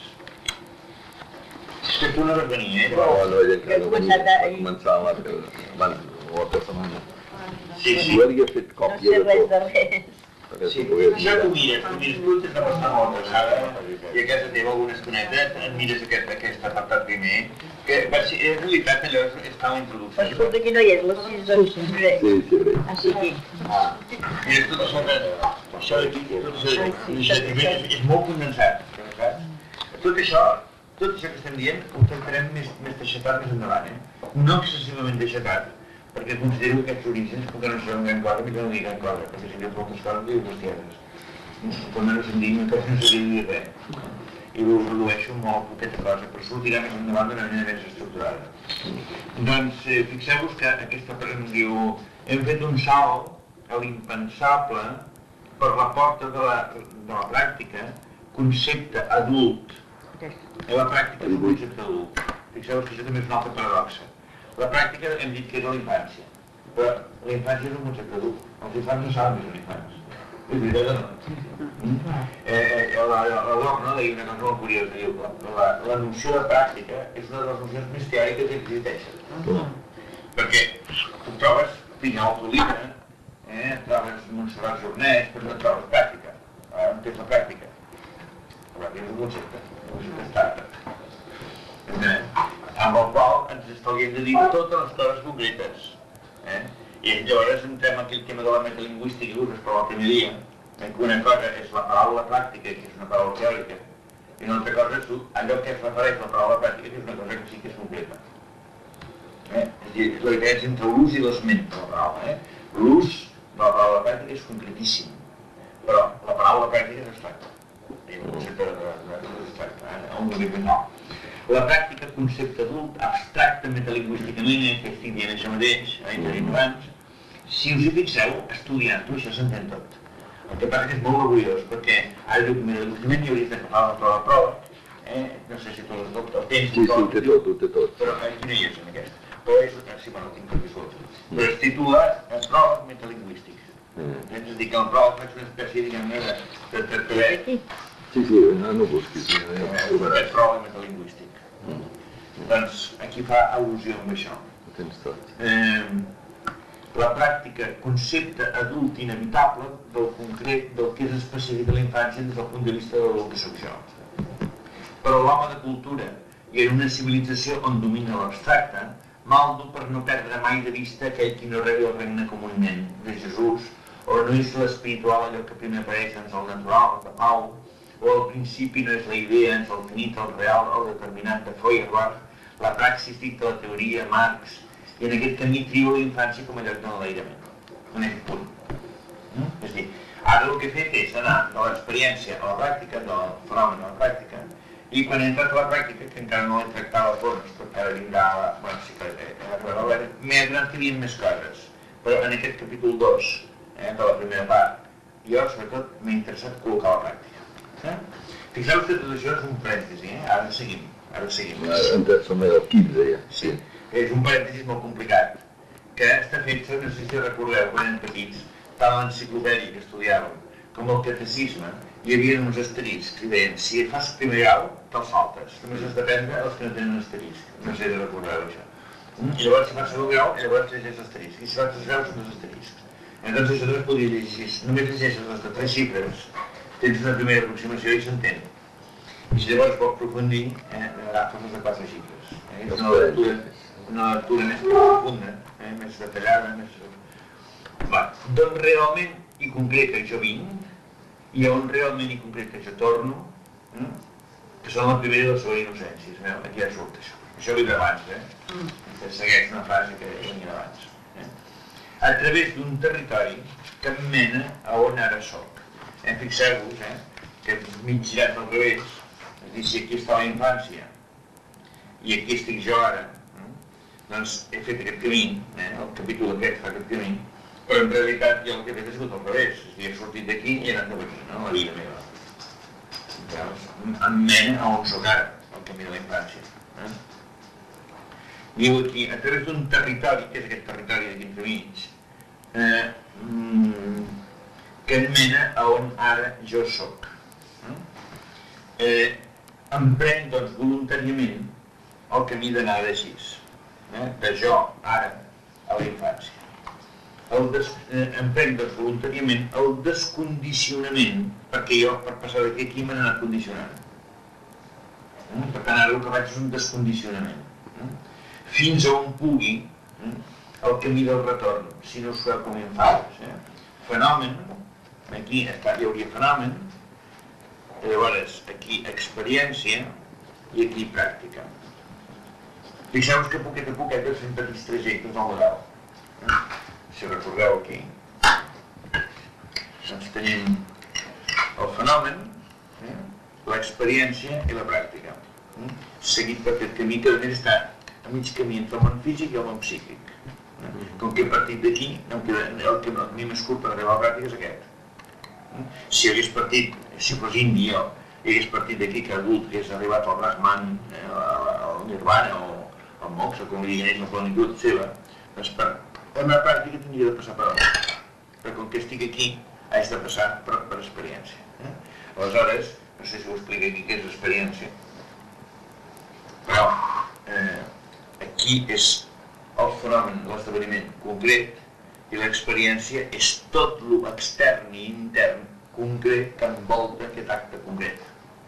S1: És que tu no vas venir,
S4: No, ella encara no venia, va començar l'altra setmana.
S1: Sí.
S4: Jo havia fet
S2: No
S4: còpia
S2: sé
S4: de
S2: res
S4: tot.
S2: de res.
S1: Sí, ja t'ho mires, tu tens de passar molta passada i a casa teva alguna estoneta et mires aquest apartat primer, que en realitat allò està a la introducció.
S2: Escolta, aquí no hi és, les 6 doncs...
S4: Sí, bé.
S2: Ah, sí, aquí.
S1: Mira, tot això d'aquí, és molt condensat, saps? Tot això que estem dient ho tractarem més deixatat més endavant, no excessivament deixatat, perquè considero que aquests orígens, com que no són gran cosa, millor no dir gran cosa, perquè si dius moltes coses, dius bestieses. Quan no se'n digui, no sabria dir res. I ho redueixo molt poqueta cosa, però sortirà més endavant d'una manera més estructurada. Doncs fixeu-vos que aquesta present diu, hem fet un salt a l'impensable per la porta de la pràctica, concepte adult. La pràctica és un concepte adult. Fixeu-vos que això també és una altra paradoxa. La pràctica hem dit que és a la infància, però la infància és un concepte adult. Els infants no saben que són infants. És veritat o no? L'Adorno deia una cosa molt curiosa, diu, la noció de pràctica és una de les nocions més teòriques que existeixen. Perquè tu trobes Pinyol Polina, trobes Montserrat Jornès, però no trobes pràctica. On tens la pràctica? La pràctica és un concepte estàndard. Amb el qual ens estalviem de dir totes les coses concretes. I llavors entrem en aquell tema de la metalingüística que uses per l'altre dia, Una cosa és la paraula pràctica, que és una paraula teòrica, i una altra cosa és allò que es refereix a la paraula pràctica, que és una cosa que sí que és concreta. És a dir, la diferència entre l'ús i l'esment de la paraula. L'ús de la paraula pràctica és concretíssim, però la paraula pràctica és abstracta. El concepte és abstracte, no. La pràctica, concepte adult, abstracte metalingüísticament, que estic dient això mateix, abans, si us hi fixeu, estudiant-ho, això s'entén tot. El que passa és molt laboriós, perquè ara diu que metalingüísticament hi hauries de agafar la prova, no sé si tu el tens,
S4: sí, té tot.
S1: Però aquí no hi és en aquesta. Però és, sí, bueno, el tinc per visual. Però es titula Prova metalingüística. És a dir, que la prova faig una espècie, diguem-ne, de
S4: Sí, no busquis, ja ho trobaràs.
S1: Prova metalingüística. Doncs aquí fa al·lusió amb això.
S4: Ho tens tot.
S1: La pràctica, concepte adult inevitable del concret, del que és específic a la infància des del punt de vista del que soc jo. Però l'home de cultura i en una civilització on domina l'abstracte, maldo per no perdre mai de vista aquell qui no rebi el regne comunament de Jesús, o no és l'espiritual allò que primer apareix dins el natural, el de Pau, o al principi no és la idea, dins el finit, el real, el determinat de Feuerbach, la praxis dicta la teoria, Marx, i en aquest camí trio la infància com a lloc de l'enlairament, en aquest punt. És a dir, ara el que he fet és anar de l'experiència a la pràctica, del fenomen a la pràctica, i quan he entrat a la pràctica, que encara no l'he tractat a fons, perquè ara vindrà, bueno, sí que m'he adonat que hi havia més coses, però en aquest capítol 2, de la primera part, jo sobretot m'he interessat col·locar la pràctica. Fixeu-vos que tot això és un parèntesi, ara seguim.
S4: Som al 15 ja.
S1: Sí, és un parèntesi molt complicat, que està fet, no sé si recordeu, quan eren petits, tant a l'enciclopèdia que estudiàvem, com el catecisme, hi havia uns asteriscs que deien, si fas primer grau, te'ls saltes, només has d'aprendre els que no tenen asterisc, no sé si recordeu això. I llavors si fas segon grau, llavors llegeix asterisc, i si fas 3 graus són 2 asteriscs. Llavors això també es podria llegir, només llegeixes les de 3 xifres, tens una primera aproximació i s'entén. I si llavors vols aprofundir, agafes les de 4 xifres. És una lectura més profunda, més detallada, més... D'on realment i concret que jo vinc, i on realment i concret que jo torno, que són la primera i la segona innocència. Aquí ja surt això. Això ve d'abans, que segueix una frase que venia d'abans. A través d'un territori que em mena a on ara soc. Fixeu-vos que mig girat al revés, és dir, si aquí està la infància i aquí estic jo ara, doncs he fet aquest camí, el capítol aquest fa aquest camí, però en realitat jo el que he fet ha sigut al revés, és a dir, he sortit d'aquí i he anat cap aquí, la vida meva. Em mena a on soc ara, el camí de la infància. Diu aquí, a través d'un territori, que és aquest territori d'aquí entremig, que em mena a on ara jo soc. Emprenc, doncs, voluntàriament el camí d'anar d'així, de jo, ara, a la infància. Emprenc, doncs, voluntàriament el descondicionament, perquè jo, per passar d'aquí aquí, m'he anat condicionant. Per tant, ara el que faig és un descondicionament. Fins a on pugui el camí del retorn, si no us feu com infants. Fenomen, aquí hi hauria fenomen, llavors aquí experiència i aquí pràctica. Fixeu-vos que poquet a poquet es fem petits trajectes al model. Si recordeu aquí, doncs tenim el fenomen, l'experiència i la pràctica, seguit per aquest camí que a més està a mig camí entre el món físic i el món psíquic. Com que he partit d'aquí, el camí més curt per arribar a la pràctica és aquest. Si hagués partit, si fos indi jo, i hagués partit d'aquí que adult hagués arribat al Brahman, al Nirvana o al Moksha, com li diguin ells, la plenitud seva, doncs per la meva pràctica tindria de passar per on. Però com que estic aquí, haig de passar per experiència. Aleshores, no sé si ho explico aquí què és experiència, però aquí és el fenomen, l'esdeveniment concret, i l'experiència és tot l'extern i intern concret que envolta aquest acte concret.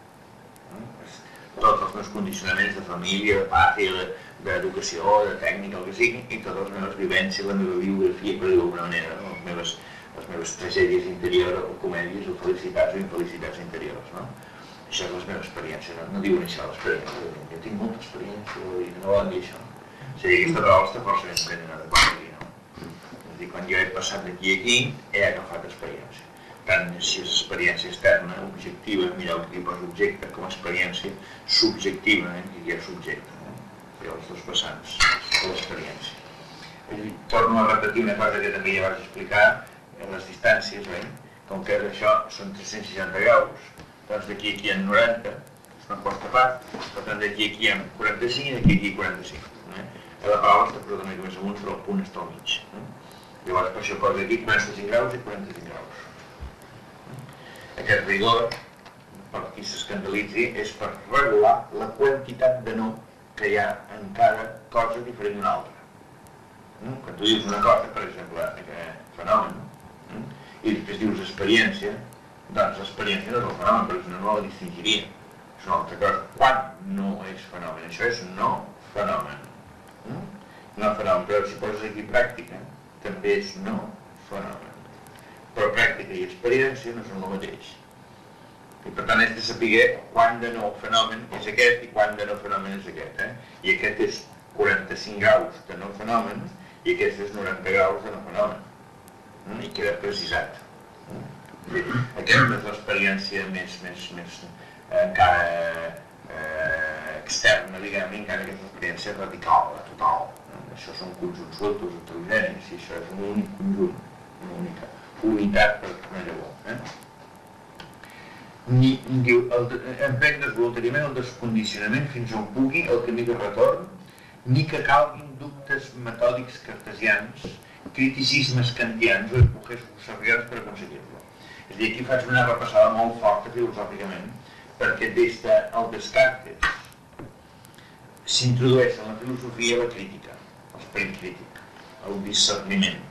S1: Tots els meus condicionaments de família, de pàtria, d'educació, de tècnica, el que sigui, i totes les meves vivències, la meva biografia, per dir-ho d'alguna manera, les meves les meves tragèdies interiors o comèdies o felicitats o infelicitats interiors, no? Això és la meva experiència, no diuen això, l'experiència. Jo tinc molta experiència i no volen dir això. O sigui, aquesta paraula està força ben prenent adequada, no? És a dir, quan jo he passat d'aquí a aquí, he agafat experiència. Tant si és experiència externa, objectiva, mireu que hi posa objecte, com a experiència subjectiva, que hi ha subjecte. Hi ha els dos vessants de l'experiència. Torno a repetir una cosa que també ja vaig explicar, les distàncies, com que això són 360 graus, doncs d'aquí a aquí hi ha 90, és una quarta part, per tant d'aquí a aquí hi ha 45 i d'aquí a aquí 45. La paraula està posada una mica més amunt, però el punt està al mig. Llavors per això posa aquí 45 graus i 45 graus. Aquest rigor, per qui s'escandalitzi, és per regular la quantitat de no que hi ha en cada cosa diferent d'una altra. Quan tu dius una cosa, per exemple, fenomen, i després dius experiència, doncs l'experiència no és el fenomen, perquè no la distingiria. És una altra cosa. Quan no és fenomen? Això és no fenomen. No fenomen, però si poses aquí pràctica, també és no fenomen. Però pràctica i experiència no són el mateix. I per tant has de saber quan de no fenomen és aquest i quan de no fenomen és aquest. I aquest és 45 graus de no fenomen i aquest és 90 graus de no fenomen. I queda precisat. Aquesta és l'experiència més encara externa, diguem, encara que és una experiència radical, total. Això són conjunts soltos, heterogenis, i això és un únic conjunt, una única unitat per una llavor. Diu, emprengues voluntàriament el descondicionament fins on pugui el camí de retorn, ni que calguin dubtes metòdics cartesians, criticismes kantians o epoges husserlians per aconseguir-lo. És a dir, aquí faig una repassada molt forta filosòficament, perquè des del Descartes s'introdueix en la filosofia la crítica, l'esperit crític, el discerniment.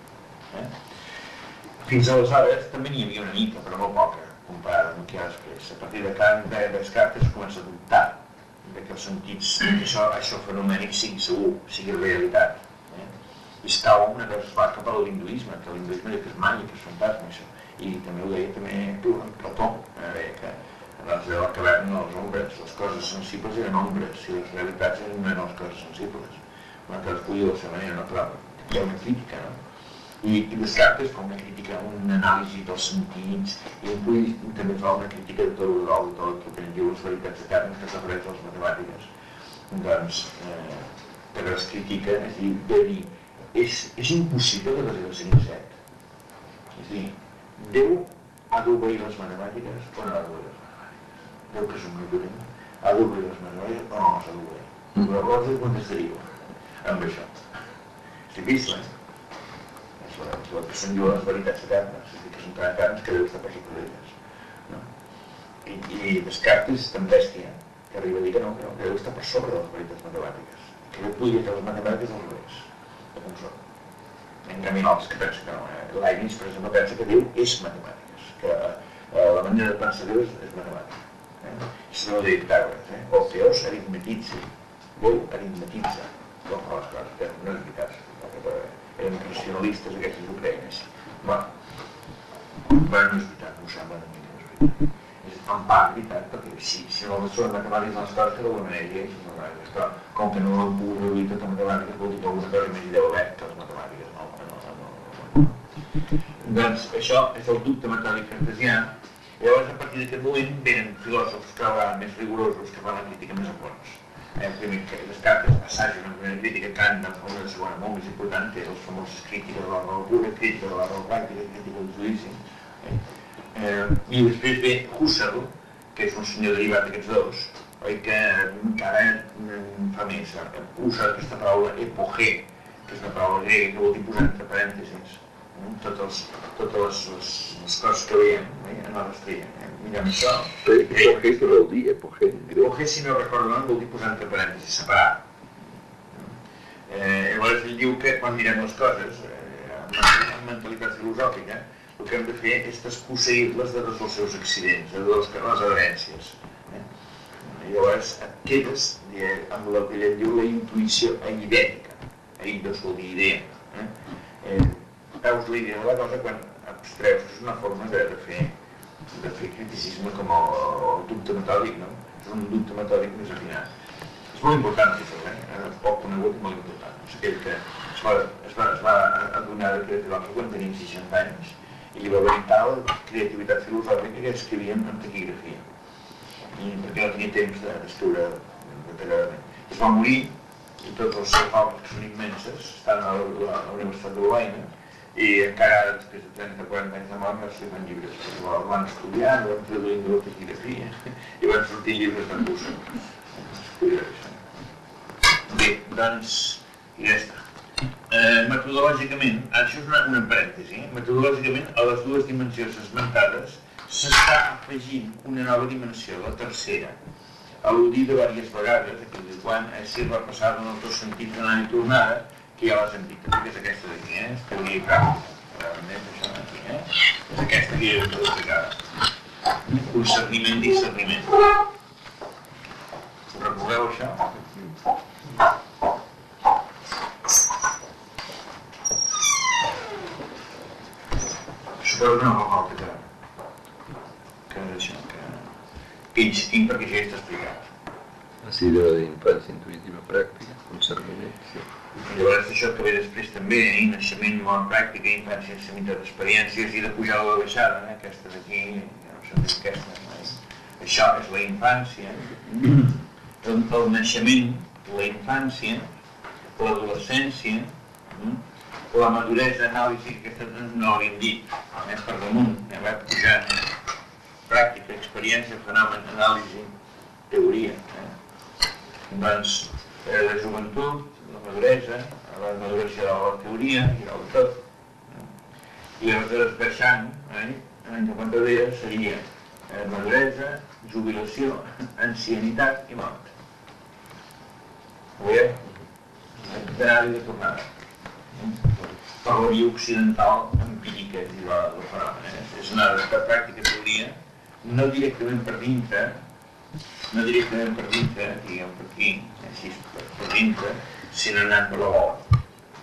S1: Fins aleshores també n'hi havia una mica, però molt poca, comparada amb el que hi ha després. A partir de Descartes comença a dubtar que els sentits, que això fenomènic sigui segur, sigui realitat. I es cau una cosa, es va cap a l'hinduisme, que l'hinduisme diu que és màgic, que és fantasma, això. I també ho deia Plató, deia que de la caverna les ombres, les coses sensibles eren ombres, i les realitats eren les coses sensibles. Una cosa es podia de la seva manera, no? Però hi ha una crítica, no? I Descartes fa una crítica, una anàlisi dels sentits, i també fa una crítica de tot el que diu les veritats eternes que s'apareix a les matemàtiques. Doncs, però es critica, és a dir, de dir, és impossible que les siguin set. És a dir, Déu ha d'obeir les matemàtiques o no ha d'obeir les matemàtiques? Déu que és omnipotent, ha d'obeir les matemàtiques o no s'ha d'obeir? Però llavors es contestaria amb això. És difícil, és el que se'n diuen les veritats eternes, és a dir, que són tan eternes que Déu està per sobre d'elles. I Descartes és tan bèstia que arriba a dir que no, que Déu està per sobre de les veritats matemàtiques, que Déu podria fer les matemàtiques al revés, de com són. En canvi, els que pensen que no. Leibniz, per exemple, pensa que Déu és matemàtiques, que la manera de pensar Déu és matemàtica. Això no ho deia Pitàgores, o Theos aritmetitza, Déu aritmetitza, no fa les coses, que no és veritat. Eren racionalistes aquests que ho creien així. Bueno, no és veritat, no sembla una mica, no és veritat. És en part veritat, perquè si no són matemàtiques les coses que d'alguna manera hi són matemàtiques, però com que no ho puc reduir tot a matemàtiques, vol dir que alguna cosa més hi deu haver que les matemàtiques, no. Doncs això és el dubte metòdic cartesià, i llavors a partir d'aquest moment venen filòsofs que van més rigorosos, que fan la crítica més a fons. Primer, Descartes assaja una primera crítica, Kant en fa una segona molt més important, que és les famoses crítiques de la raó pura, crítica de la raó pràctica, crítica del judici. I després ve Husserl, que és un senyor derivat d'aquests dos, que encara fa més. Usa aquesta paraula epogé, que és una paraula grega que vol dir posar entre parèntesis totes les coses que veiem en la rastreria. Mirem això.
S4: Epogé què vol dir?
S1: Epogé, si no recordo mal, vol dir posar entre parèntesis, separar. Llavors ell diu que quan mirem les coses, amb mentalitat filosòfica, el que hem de fer és desposseir-les de tots els seus accidents, de totes les adherències. I llavors et quedes amb el que ell diu la intuïció eidètica. Eidos vol dir idea. Veus la idea de la cosa quan treus que és una forma de fer criticisme com el dubte metòdic, no? És un dubte metòdic més afinat. És molt important, això, poc conegut i molt important. És aquell que es va adonar de crear filòsof quan tenim 60 anys i li va haver tal creativitat filosòfica que escrivia en taquigrafia. Perquè no tenia temps d'escriure detalladament. Es va morir i tots els seus obres, que són immenses, estan a la Universitat de Lovaina i encara després de 30-40 anys de mort no s'hi fan llibres, perquè el van estudiar, el van traduir de la taquigrafia i van sortir llibres de cursa. Bé, doncs, ja està. Metodològicament, això és una parèntesi, metodològicament a les dues dimensions esmentades s'està afegint una nova dimensió, la tercera, al·ludida diverses vegades, quan s'hi repassaven els dos sentits d'anada i tornada, que ja les hem dit, que és aquesta d'aquí, és teoria i pràctica. Realment és això d'aquí, és aquesta que ja hem explicat. Concerniment i discerniment. Ho recordeu, això? Suposo que no fa falta que és això, que insistim perquè ja està explicat.
S4: Sí, de infància intuïtiva pràctica, concerniment, sí.
S1: Llavors això que ve després també, naixement, mort, pràctica, infància, insanitat, experiències i de pujada o de baixada, aquesta d'aquí, no sé si aquesta, això és la infància, el naixement, la infància, l'adolescència, la maduresa, anàlisi, que aquesta no l'havíem dit, per damunt, va pujant, pràctica, experiència, fenomen, anàlisi, teoria. Doncs la joventut, la maduresa de la teoria i el tot. I aleshores baixant, en interpretaria seria maduresa, jubilació, ancianitat i mort. Ho veieu? D'anada i de tornada. Per la via occidental empírica i la fenomen. És una pràctica teoria, no directament per dintre, diguem per aquí, així per dintre, sinó anant per la bola.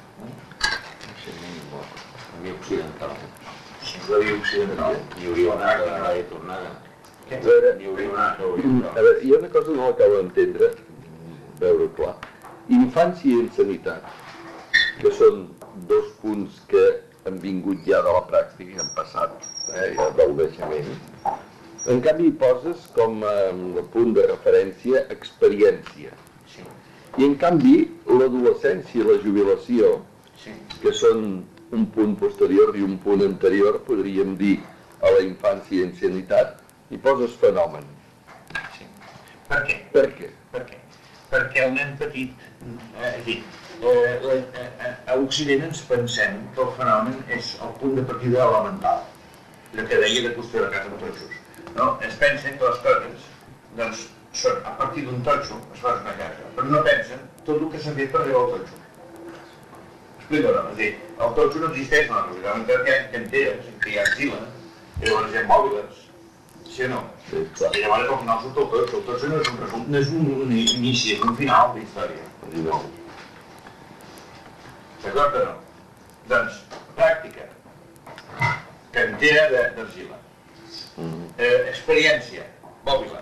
S6: La via occidental.
S1: Sí, la via occidental.
S6: Hi hauria una anada i tornada.
S1: Què?
S6: Hi hauria una
S4: A veure, hi ha una cosa que no l'acabo d'entendre, veure clar. Infància i insanitat, que són dos punts que han vingut ja de la pràctica i han passat, ja del naixement. En canvi, hi poses com a punt de referència experiència.
S1: Sí.
S4: I en canvi, l'adolescència i la jubilació,
S1: Sí.
S4: que són un punt posterior i un punt anterior, podríem dir, a la infància i insanitat, hi poses fenomen.
S1: Sí. Per què?
S4: Per què?
S1: Per què? Perquè el nen petit, és a dir, a Occident ens pensem que el fenomen és el punt de partida elemental, el que deia de qüestió de casa de totxos. No? Es pensen que les coses, doncs, són a partir d'un totxo es fa una casa, però no pensen tot el que s'ha fet per arribar al totxo. Explico, no? És a dir, el totxo no existeix, no? Realment hi ha canteres, que hi ha argila, i llavors hi ha mòbiles, sí o no?
S4: Sí, clar.
S1: I llavors al final surt el totxo. El totxo no és un resum, no és un inici, és un final de la història.
S4: No.
S1: D'acord o no? Doncs, pràctica. Cantera d'argila. Experiència, mòbila.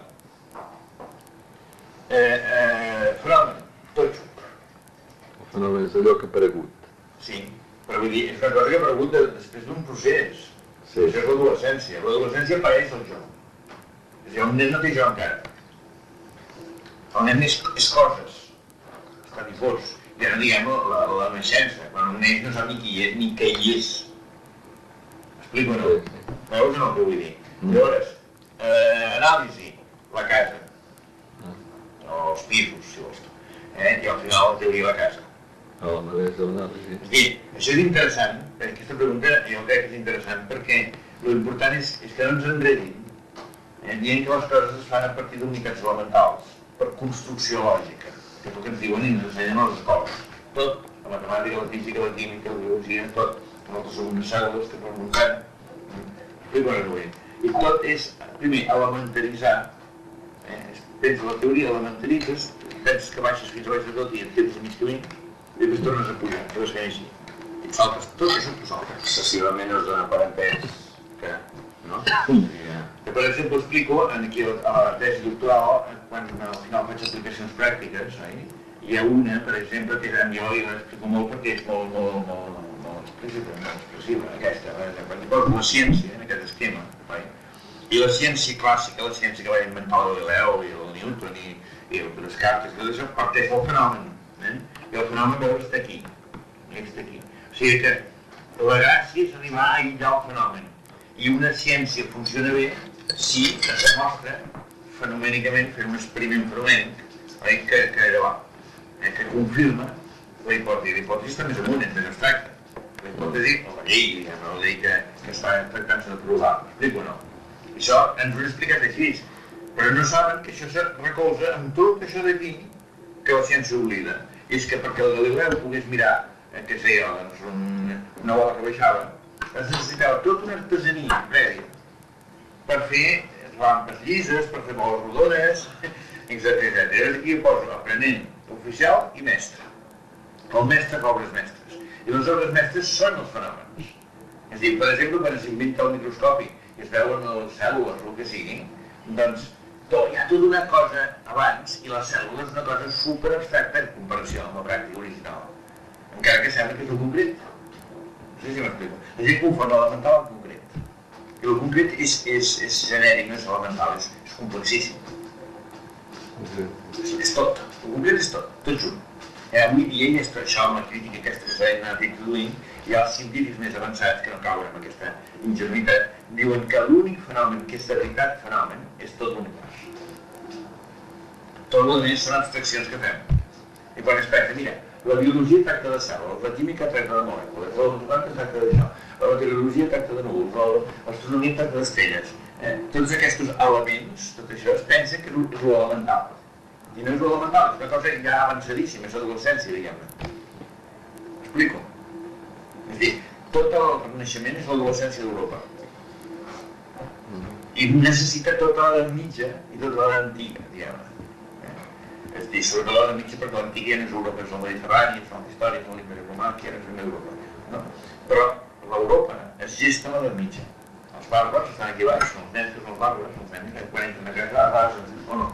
S1: Fenomen, totxo.
S4: El fenomen és allò que ha aparegut.
S1: Sí, però vull dir, és una cosa que ha aparegut després d'un procés.
S4: Sí.
S1: Això és l'adolescència. L'adolescència apareix el jo. És a dir, el nen no té jo encara. El nen és coses. Està difós. Ja no diguem la naixença. Quan un neix no sap ni qui és, ni què hi és. M'explico o no? Veus o no el que vull dir? Llavors, anàlisi, la casa. O els pisos, si vols. I al final la teoria de la casa.
S4: A la maduresa de l'anàlisi.
S1: És a dir, això és interessant, aquesta pregunta jo crec que és interessant perquè l'important és que no ens enredin dient que les coses es fan a partir d'unitats elementals, per construcció lògica, que és el que ens diuen i ens ensenyen a les escoles. Tot, la matemàtica, la física, la química, la biologia, tot, amb els segundes cèl·lules que es muntant. I tot és, primer, elementaritzar. Tens la teoria, elementaritzes, penses que baixes fins a baix de tot i et quedes a mig camí, i després tornes a pujar, i vas fent així. I saltes, tot això t'ho saltes.
S6: Excessivament us dona per entès que, no?
S1: Que, per exemple, explico aquí a la tesi doctoral, quan al final faig aplicacions pràctiques, hi ha una, per exemple, que jo l'explico molt perquè és molt expressiva, aquesta, perquè poso la ciència en aquest esquema, i la ciència clàssica, la ciència que va inventar el Galileu i el Newton i el Descartes, tot això parteix del fenomen, i el fenomen està aquí, està aquí. O sigui que la gràcia és arribar a aïllar el fenomen, i una ciència funciona bé si es demostra fenomènicament, fent un experiment fenomènic, que confirma la hipòtesi. La hipòtesi està més amunt, és més abstracta. La hipòtesi, o la llei, la llei que està tractant-se de provar, explico o no? Això ens ho he explicat així, però no saben que això se recolza en tot això d'aquí que la ciència oblida. I és que perquè el Galileu pogués mirar, què sé jo, una bola que baixava, es necessitava tota una artesania prèvia per fer rampes llises, per fer boles rodones, etc. Llavors aquí poso aprenent, oficial i mestre. El mestre fa obres mestres. I les obres mestres són els fenòmens. És a dir, per exemple, quan s'inventa el microscopi i es veuen les cèl·lules, el que sigui, doncs hi ha tota una cosa abans i la cèl·lula és una cosa superabstracta en comparació amb la pràctica original. Encara que sembla que és el concret. No sé si m'explico. La gent confon l'elemental amb concret. I el concret és genèric, no és elemental, és complexíssim. És tot. El concret és tot junt. Avui dia, i això amb la crítica aquesta que s'ha anat introduint, hi ha els científics més avançats, que no cauen en aquesta ingenuïtat, diuen que l'únic fenomen que és de veritat fenomen és tot l'univers. Tot el més són abstraccions que fem. I quan es pensa, mira, la biologia tracta de cèl·lules, la química tracta de molècules, la botánica tracta d'això, la meteorologia tracta de núvols, l'astronomia tracta d'estrelles. Tots aquests elements, tot això es pensa que és l'elemental. I no és l'elemental, és una cosa ja avançadíssima, és l'adolescència, diguem-ne. Explico. És a dir, tot el renaixement és l'adolescència d'Europa. I necessita tota l'edat mitja i tota l'edat antiga, diguem-ne. És a dir, sobretot l'edat mitja perquè l'antiga ja no és Europa, és el Mediterrani, és l'història, és l'Imperi Romà, que ja no és Europa. Però l'Europa es gesta a l'edat mitja. Els bàrbars estan aquí baix, els nens que són els bàrbars, els nens que quan entren a casa, o no?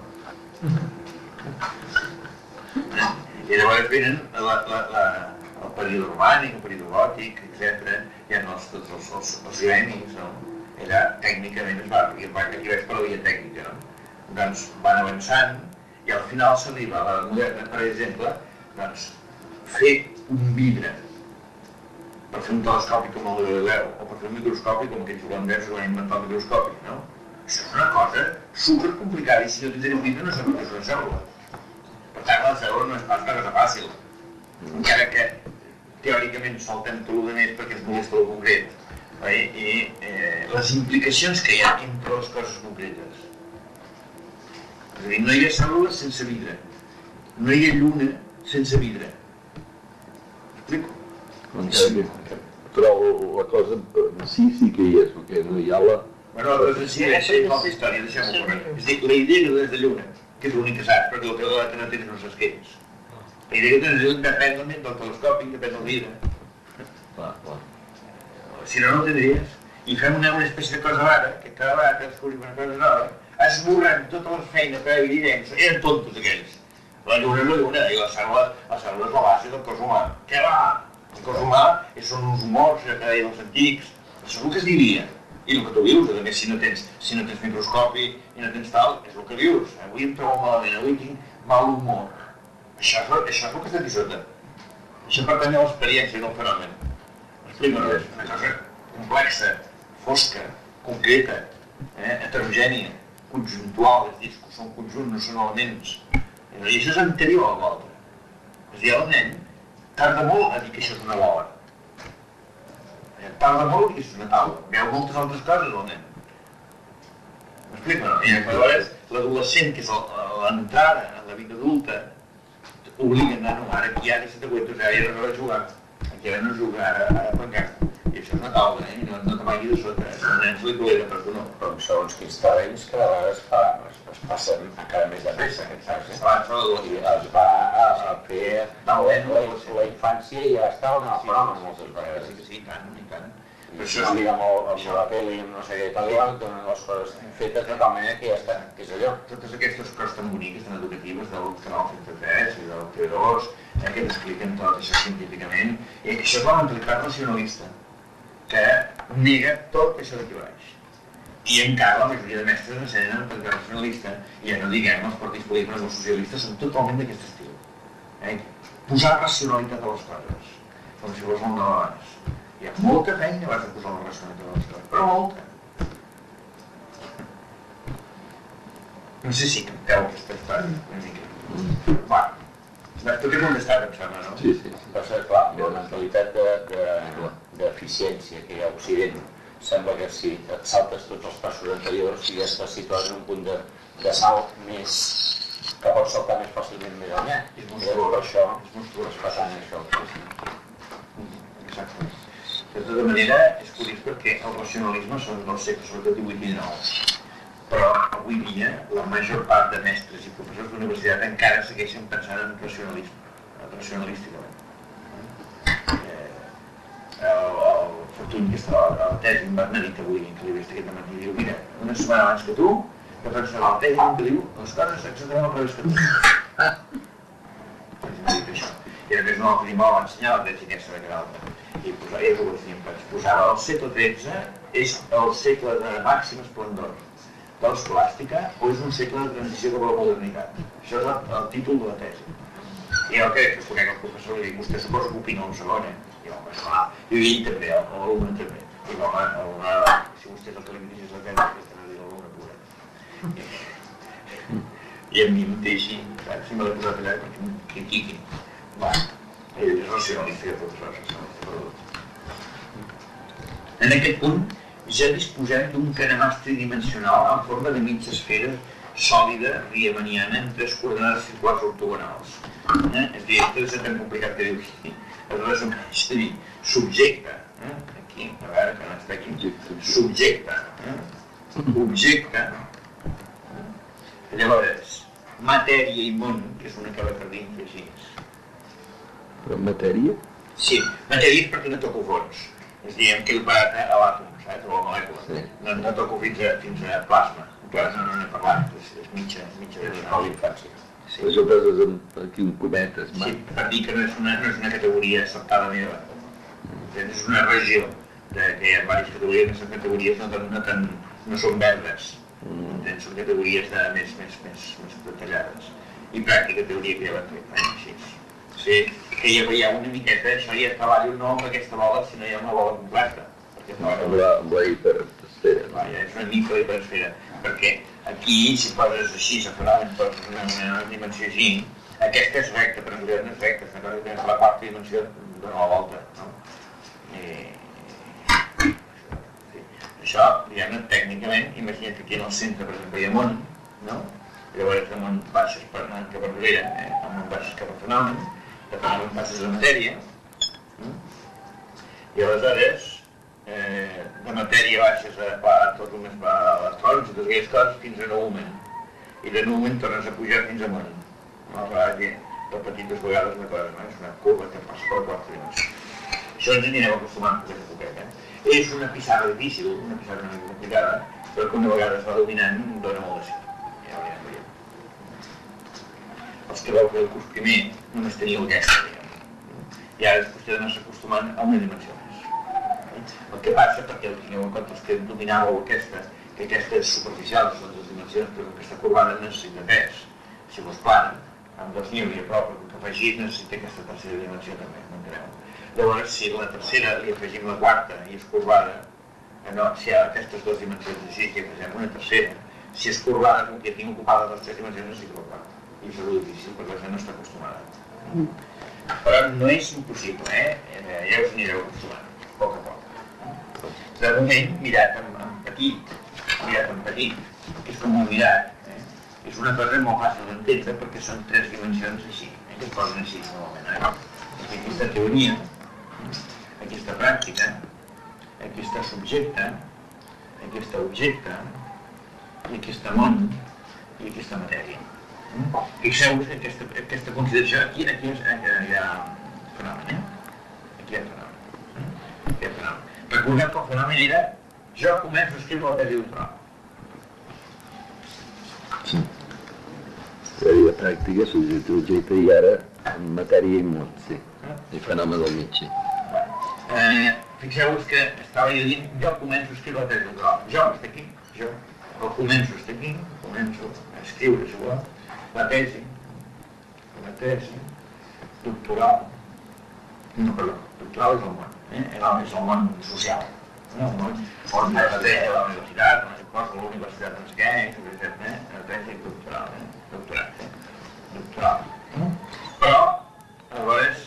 S1: I llavors venen el període romànic, el període gòtic, etc. Hi ha tots els gremis, allà tècnicament es va, i vaig per la via tècnica, doncs van avançant i al final s'arriba a la moderna, per exemple, doncs fer un vidre per fer un telescopi com el Galileu o per fer un microscopi com aquells holandesos que van inventar el microscopi, no? Això és una cosa supercomplicada i si no tens un vidre no saps que és una cèl·lula. Per tant, la cèl·lula no és pas una cosa fàcil, encara que teòricament saltem tot el més perquè es molesta el concret. I les implicacions que hi ha entre les coses concretes. És a dir, no hi ha cèl·lules sense vidre, no hi ha lluna sense vidre. Explico?
S4: Però la cosa sí que hi és, perquè no hi ha la...
S1: Bueno, la cosa sí, és molta història, deixem-ho correcte. És a dir, la idea que tens de lluna, que és l'únic que saps, perquè el que no tens no saps què és. La idea que tens de lluna depèn del telescopi, depèn del vidre. Si no, no ho tindries. I fem una espècie de cosa rara, que cada vegada que descobrim una cosa nova, esborrant tota la feina prèvia i densa, eren tontos aquells. La lluna és la lluna, i la cèl·lula és la base del cos humà. Què va? El cos humà són uns humors que deien els antics, això és el que es diria. I el que tu vius, a més, si no tens microscopi i no tens tal, és el que vius. Avui em trobo malament, avui tinc mal humor. Això és el que està aquí sota. Això pertany a l'experiència del fenomen. Explico, és una cosa complexa, fosca, concreta, heterogènia, conjuntual, és dir, que són conjunts, no són elements. I això és anterior a l'altre. És a dir, el nen tarda molt a dir que això és una bola. Tarda molt i és una taula. Veu moltes altres coses, el nen. M'explico, no? I llavors, l'adolescent, que és l'entrada en la vida adulta, obliga a anar, no, ara aquí ara se t'aguenta, ara ja no has de jugar. Aquí ara no juga, ara pencar. I això és una taula, i no t'amagui de sota. El nen se li tolera, però tu no.
S6: Però segons quins terrenys, cada vegada es passen encara més de pressa, saps?
S1: Abans de
S6: I es va fer la infància i ja està en el programa moltes vegades.
S1: Sí, i tant.
S6: Per això es diga amb la pel·li, amb no sé què, tal i qual, donen les coses fetes de tal manera que ja està, que és allò.
S1: Totes aquestes coses tan boniques, tan educatives del canal 33 i del T2, que t'expliquen tot això científicament, i això és la mentalitat racionalista, que nega tot això d'aquí baix. I encara la majoria de mestres ensenyen la mentalitat racionalista, i ja no diguem, els partits polítics o els socialistes són totalment d'aquest estil. Posar racionalitat a les coses, com si fos molt de vegades. Hi ha molta feina abans de posar la racionalitat a les coses, però molta. No sé si capteu aquesta història, una mica. Va, tu t'he contestat, em sembla, no?
S4: Sí.
S6: Per ser clar, la mentalitat d'eficiència que hi ha a Occident sembla que si et saltes tots els passos anteriors i ja estàs situat en un punt de salt més que pots saltar més fàcilment més enllà.
S1: És monstruós.
S6: Per això
S1: És monstruós.
S6: es fa tant això.
S1: Exacte. De tota manera, és curiós perquè el racionalisme són dels segles, sobretot 18 i 19. Però avui dia, la major part de mestres i professors d'universitat encara segueixen pensant en racionalisme, racionalísticament. El Fortuny, que està a la tesi, em va dir avui, que l'he vist aquest matí, diu, mira, una setmana abans que tu, que pensa a la tesi, que diu, les coses exactament al revés que tu. M'ha dit això. I després no el va ensenyar la tesi aquesta de Queralta. I posava el segle XIII és el segle de màxim esplendor de l'escolàstica o és un segle de transició cap a la modernitat. Això és el títol de la tesi. I jo crec que el professor li dic, vostè suposa que opina un segon, I l'home, esclar, i ell també, l'alumne també. I l'home, si vostè és el que li dirigeix la tesi, aquesta no és l'alumne pura. I a mi em deixi, saps, si me l'he posat allà, perquè em critiqui. Va, ell és racionalista, professor. En aquest punt ja disposem d'un caremat tridimensional en forma de mitja esfera sòlida riemanniana amb 3 coordenades circulars ortogonals. És a dir, és tan complicat que dius, es resumeix a dir, subjecte, aquí, a veure que no està aquí, subjecte, objecte, llavors, matèria i món, que és una que va per dins així.
S4: Però matèria?
S1: Sí, matèria és perquè no toco fons. És a dir, em quedo parat a l'àtom, saps? O a la molècula. No toco fins a plasma. Plasma no n'he parlat, és mitja de l'infància.
S4: Per això poses aquí un cometes.
S1: Sí, per dir que no és una categoria acceptada meva. És una regió, que hi ha diverses categories, aquestes categories no són verdes. Són categories més detallades. I pràctica teoria que ja van fer, així. Sí, que ja veieu una miqueta, això ja treballo no amb aquesta bola, sinó ja amb la bola completa.
S4: Amb la hiperesfera.
S1: Ja és una mica la hiperesfera, perquè aquí, si poses així, separadament, poses una dimensió així, aquesta és recta, però en realitat no és recta, és que tens la quarta dimensió dona la volta. Això, diguem-ne, tècnicament, imagina't que aquí en el centre, per exemple, hi ha món, llavors de món baixes cap enrere, amb món baixes cap a fenomen, de fenomen passes a matèria, i aleshores de matèria baixes a tot el més a electrons i totes aquelles coses fins a noumen, i de noumen tornes a pujar fins a món. Repetit 2 vegades la cosa, és una curva que passa per la quarta dimensió. Això ens anirem acostumant a aquesta època. És una pissarra difícil, una pissarra una mica complicada, però que una vegada es va dominant dona molt de sí. Ja ho anirem veient. Els que vau fer el curs primer només teníeu aquesta, diguem. I ara després t'he d'anar acostumant a una dimensió més. El que passa, perquè tingueu en compte els que dominàveu aquesta, que aquesta és superficial, són 2 dimensions, però aquesta corbada necessita pes. Si fos plana, amb 2000 i a prop, que afegit necessita aquesta tercera dimensió també, m'enteneu? Llavors, si la tercera li afegim la quarta i és corbada, si hi ha aquestes 2 dimensions així, que afegim una tercera, si és corbada, com que ja tinc ocupades les 3 dimensions, necessito la quarta. I això és difícil, perquè la gent no està acostumada. Però no és impossible, ja us anireu acostumant, a poc a poc. De moment, mirat en petit, que és com un mirat, és una cosa molt fàcil d'entendre perquè són 3 dimensions així, que es posen així normalment. Aquesta teoria, aquesta pràctica, aquesta subjecte, aquesta objecte, i aquesta món, i aquesta matèria. Fixeu-vos que aquesta aquesta consideració, aquí hi ha fenomen, aquí hi ha fenomen. Recordem que el fenomen era jo començo a escriure la tesi doctoral.
S4: Sí. Teoria pràctica, subjecte objecte i ara en matèria i món, sí. El fenomen del mig, sí.
S1: Fixeu-vos que estava dient jo començo a escriure la tesi doctoral. Jo està aquí, jo. El començo està aquí, començo a escriure la tesi doctoral. No, perdó, doctoral és el món, és el món social. El món forma la tesi a la universitat, a la universitat no sé què, la tesi doctoral, doctoral. Però, aleshores,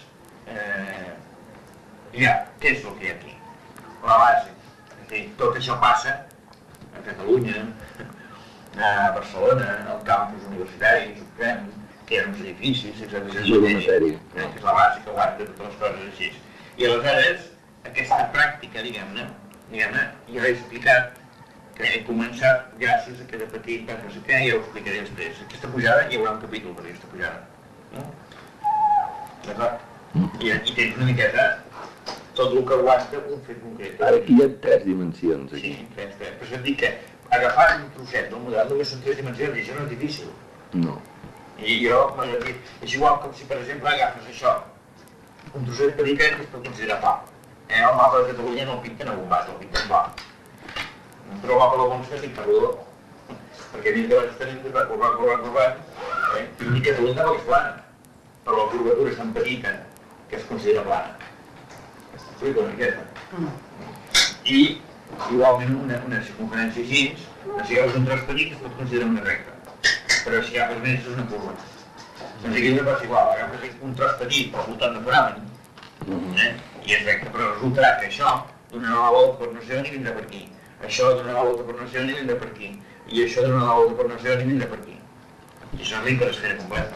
S1: què és el que hi ha aquí? La base. És a dir, tot això passa a Catalunya, a Barcelona, al campus universitari, que eren uns edificis, etc.
S4: És una matèria.
S1: Que és la base que aguanta totes les coses així. I aleshores, aquesta pràctica, diguem-ne, ja he explicat que he començat gràcies a que de petit, no sé què, ja ho explicaré després. Aquesta pujada hi haurà un capítol per aquesta pujada. D'acord? I tens una miqueta tot el que aguanta un fet concret.
S4: Ara aquí hi ha 3 dimensions, aquí.
S1: Sí, 3. Per això et dic que agafar un trosset del model només són 3 dimensions i això no és difícil.
S4: No.
S1: I jo m'he dit, és igual com si per exemple agafes això, un trosset que dic que es pot considerar pla. El mapa de Catalunya no el pinten a bombat, el pinten pla. Però el mapa de Bomba és rodó, perquè dic que vaig tenir curvant, i dic que Catalunya no és plana, però la curvatura és tan petita que es considera plana. Explico una miqueta. I igualment una circunferència així, si agafes un tros petit es pot considerar una recta, però si agafes més és una curva. Doncs aquí no passa igual, agafes un tros petit al voltant de fenomen, i és recte, però resultarà que això donarà la volta per no sé on i vindrà per aquí. Això donarà la volta per no sé on i vindrà per aquí. I això donarà la volta per no sé on i vindrà per aquí. I això és l'interesfera completa.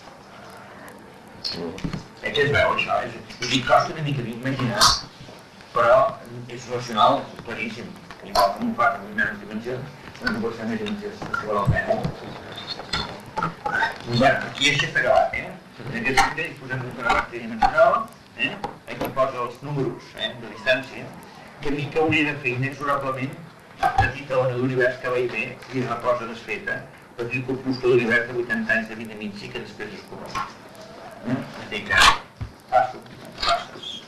S1: Què es veu això? I costa una mica d'imaginar, però és racional claríssim. Igual que m'ho fa amb menys dimensions, no pot ser més dimensions, que val la pena. Bé, aquí això està acabat, En aquest sentit disposem d'un gràfic tridimensional, aquí posa els números de distància, que a mi que hauria de fer inexorablement petita ona d'univers que va i ve i reposa desfeta, petit corpuscle d'univers de 80 anys de vida mitja que després es corromp. És dir que passo, passes.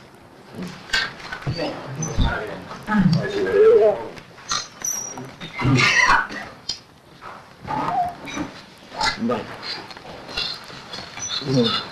S4: Bé.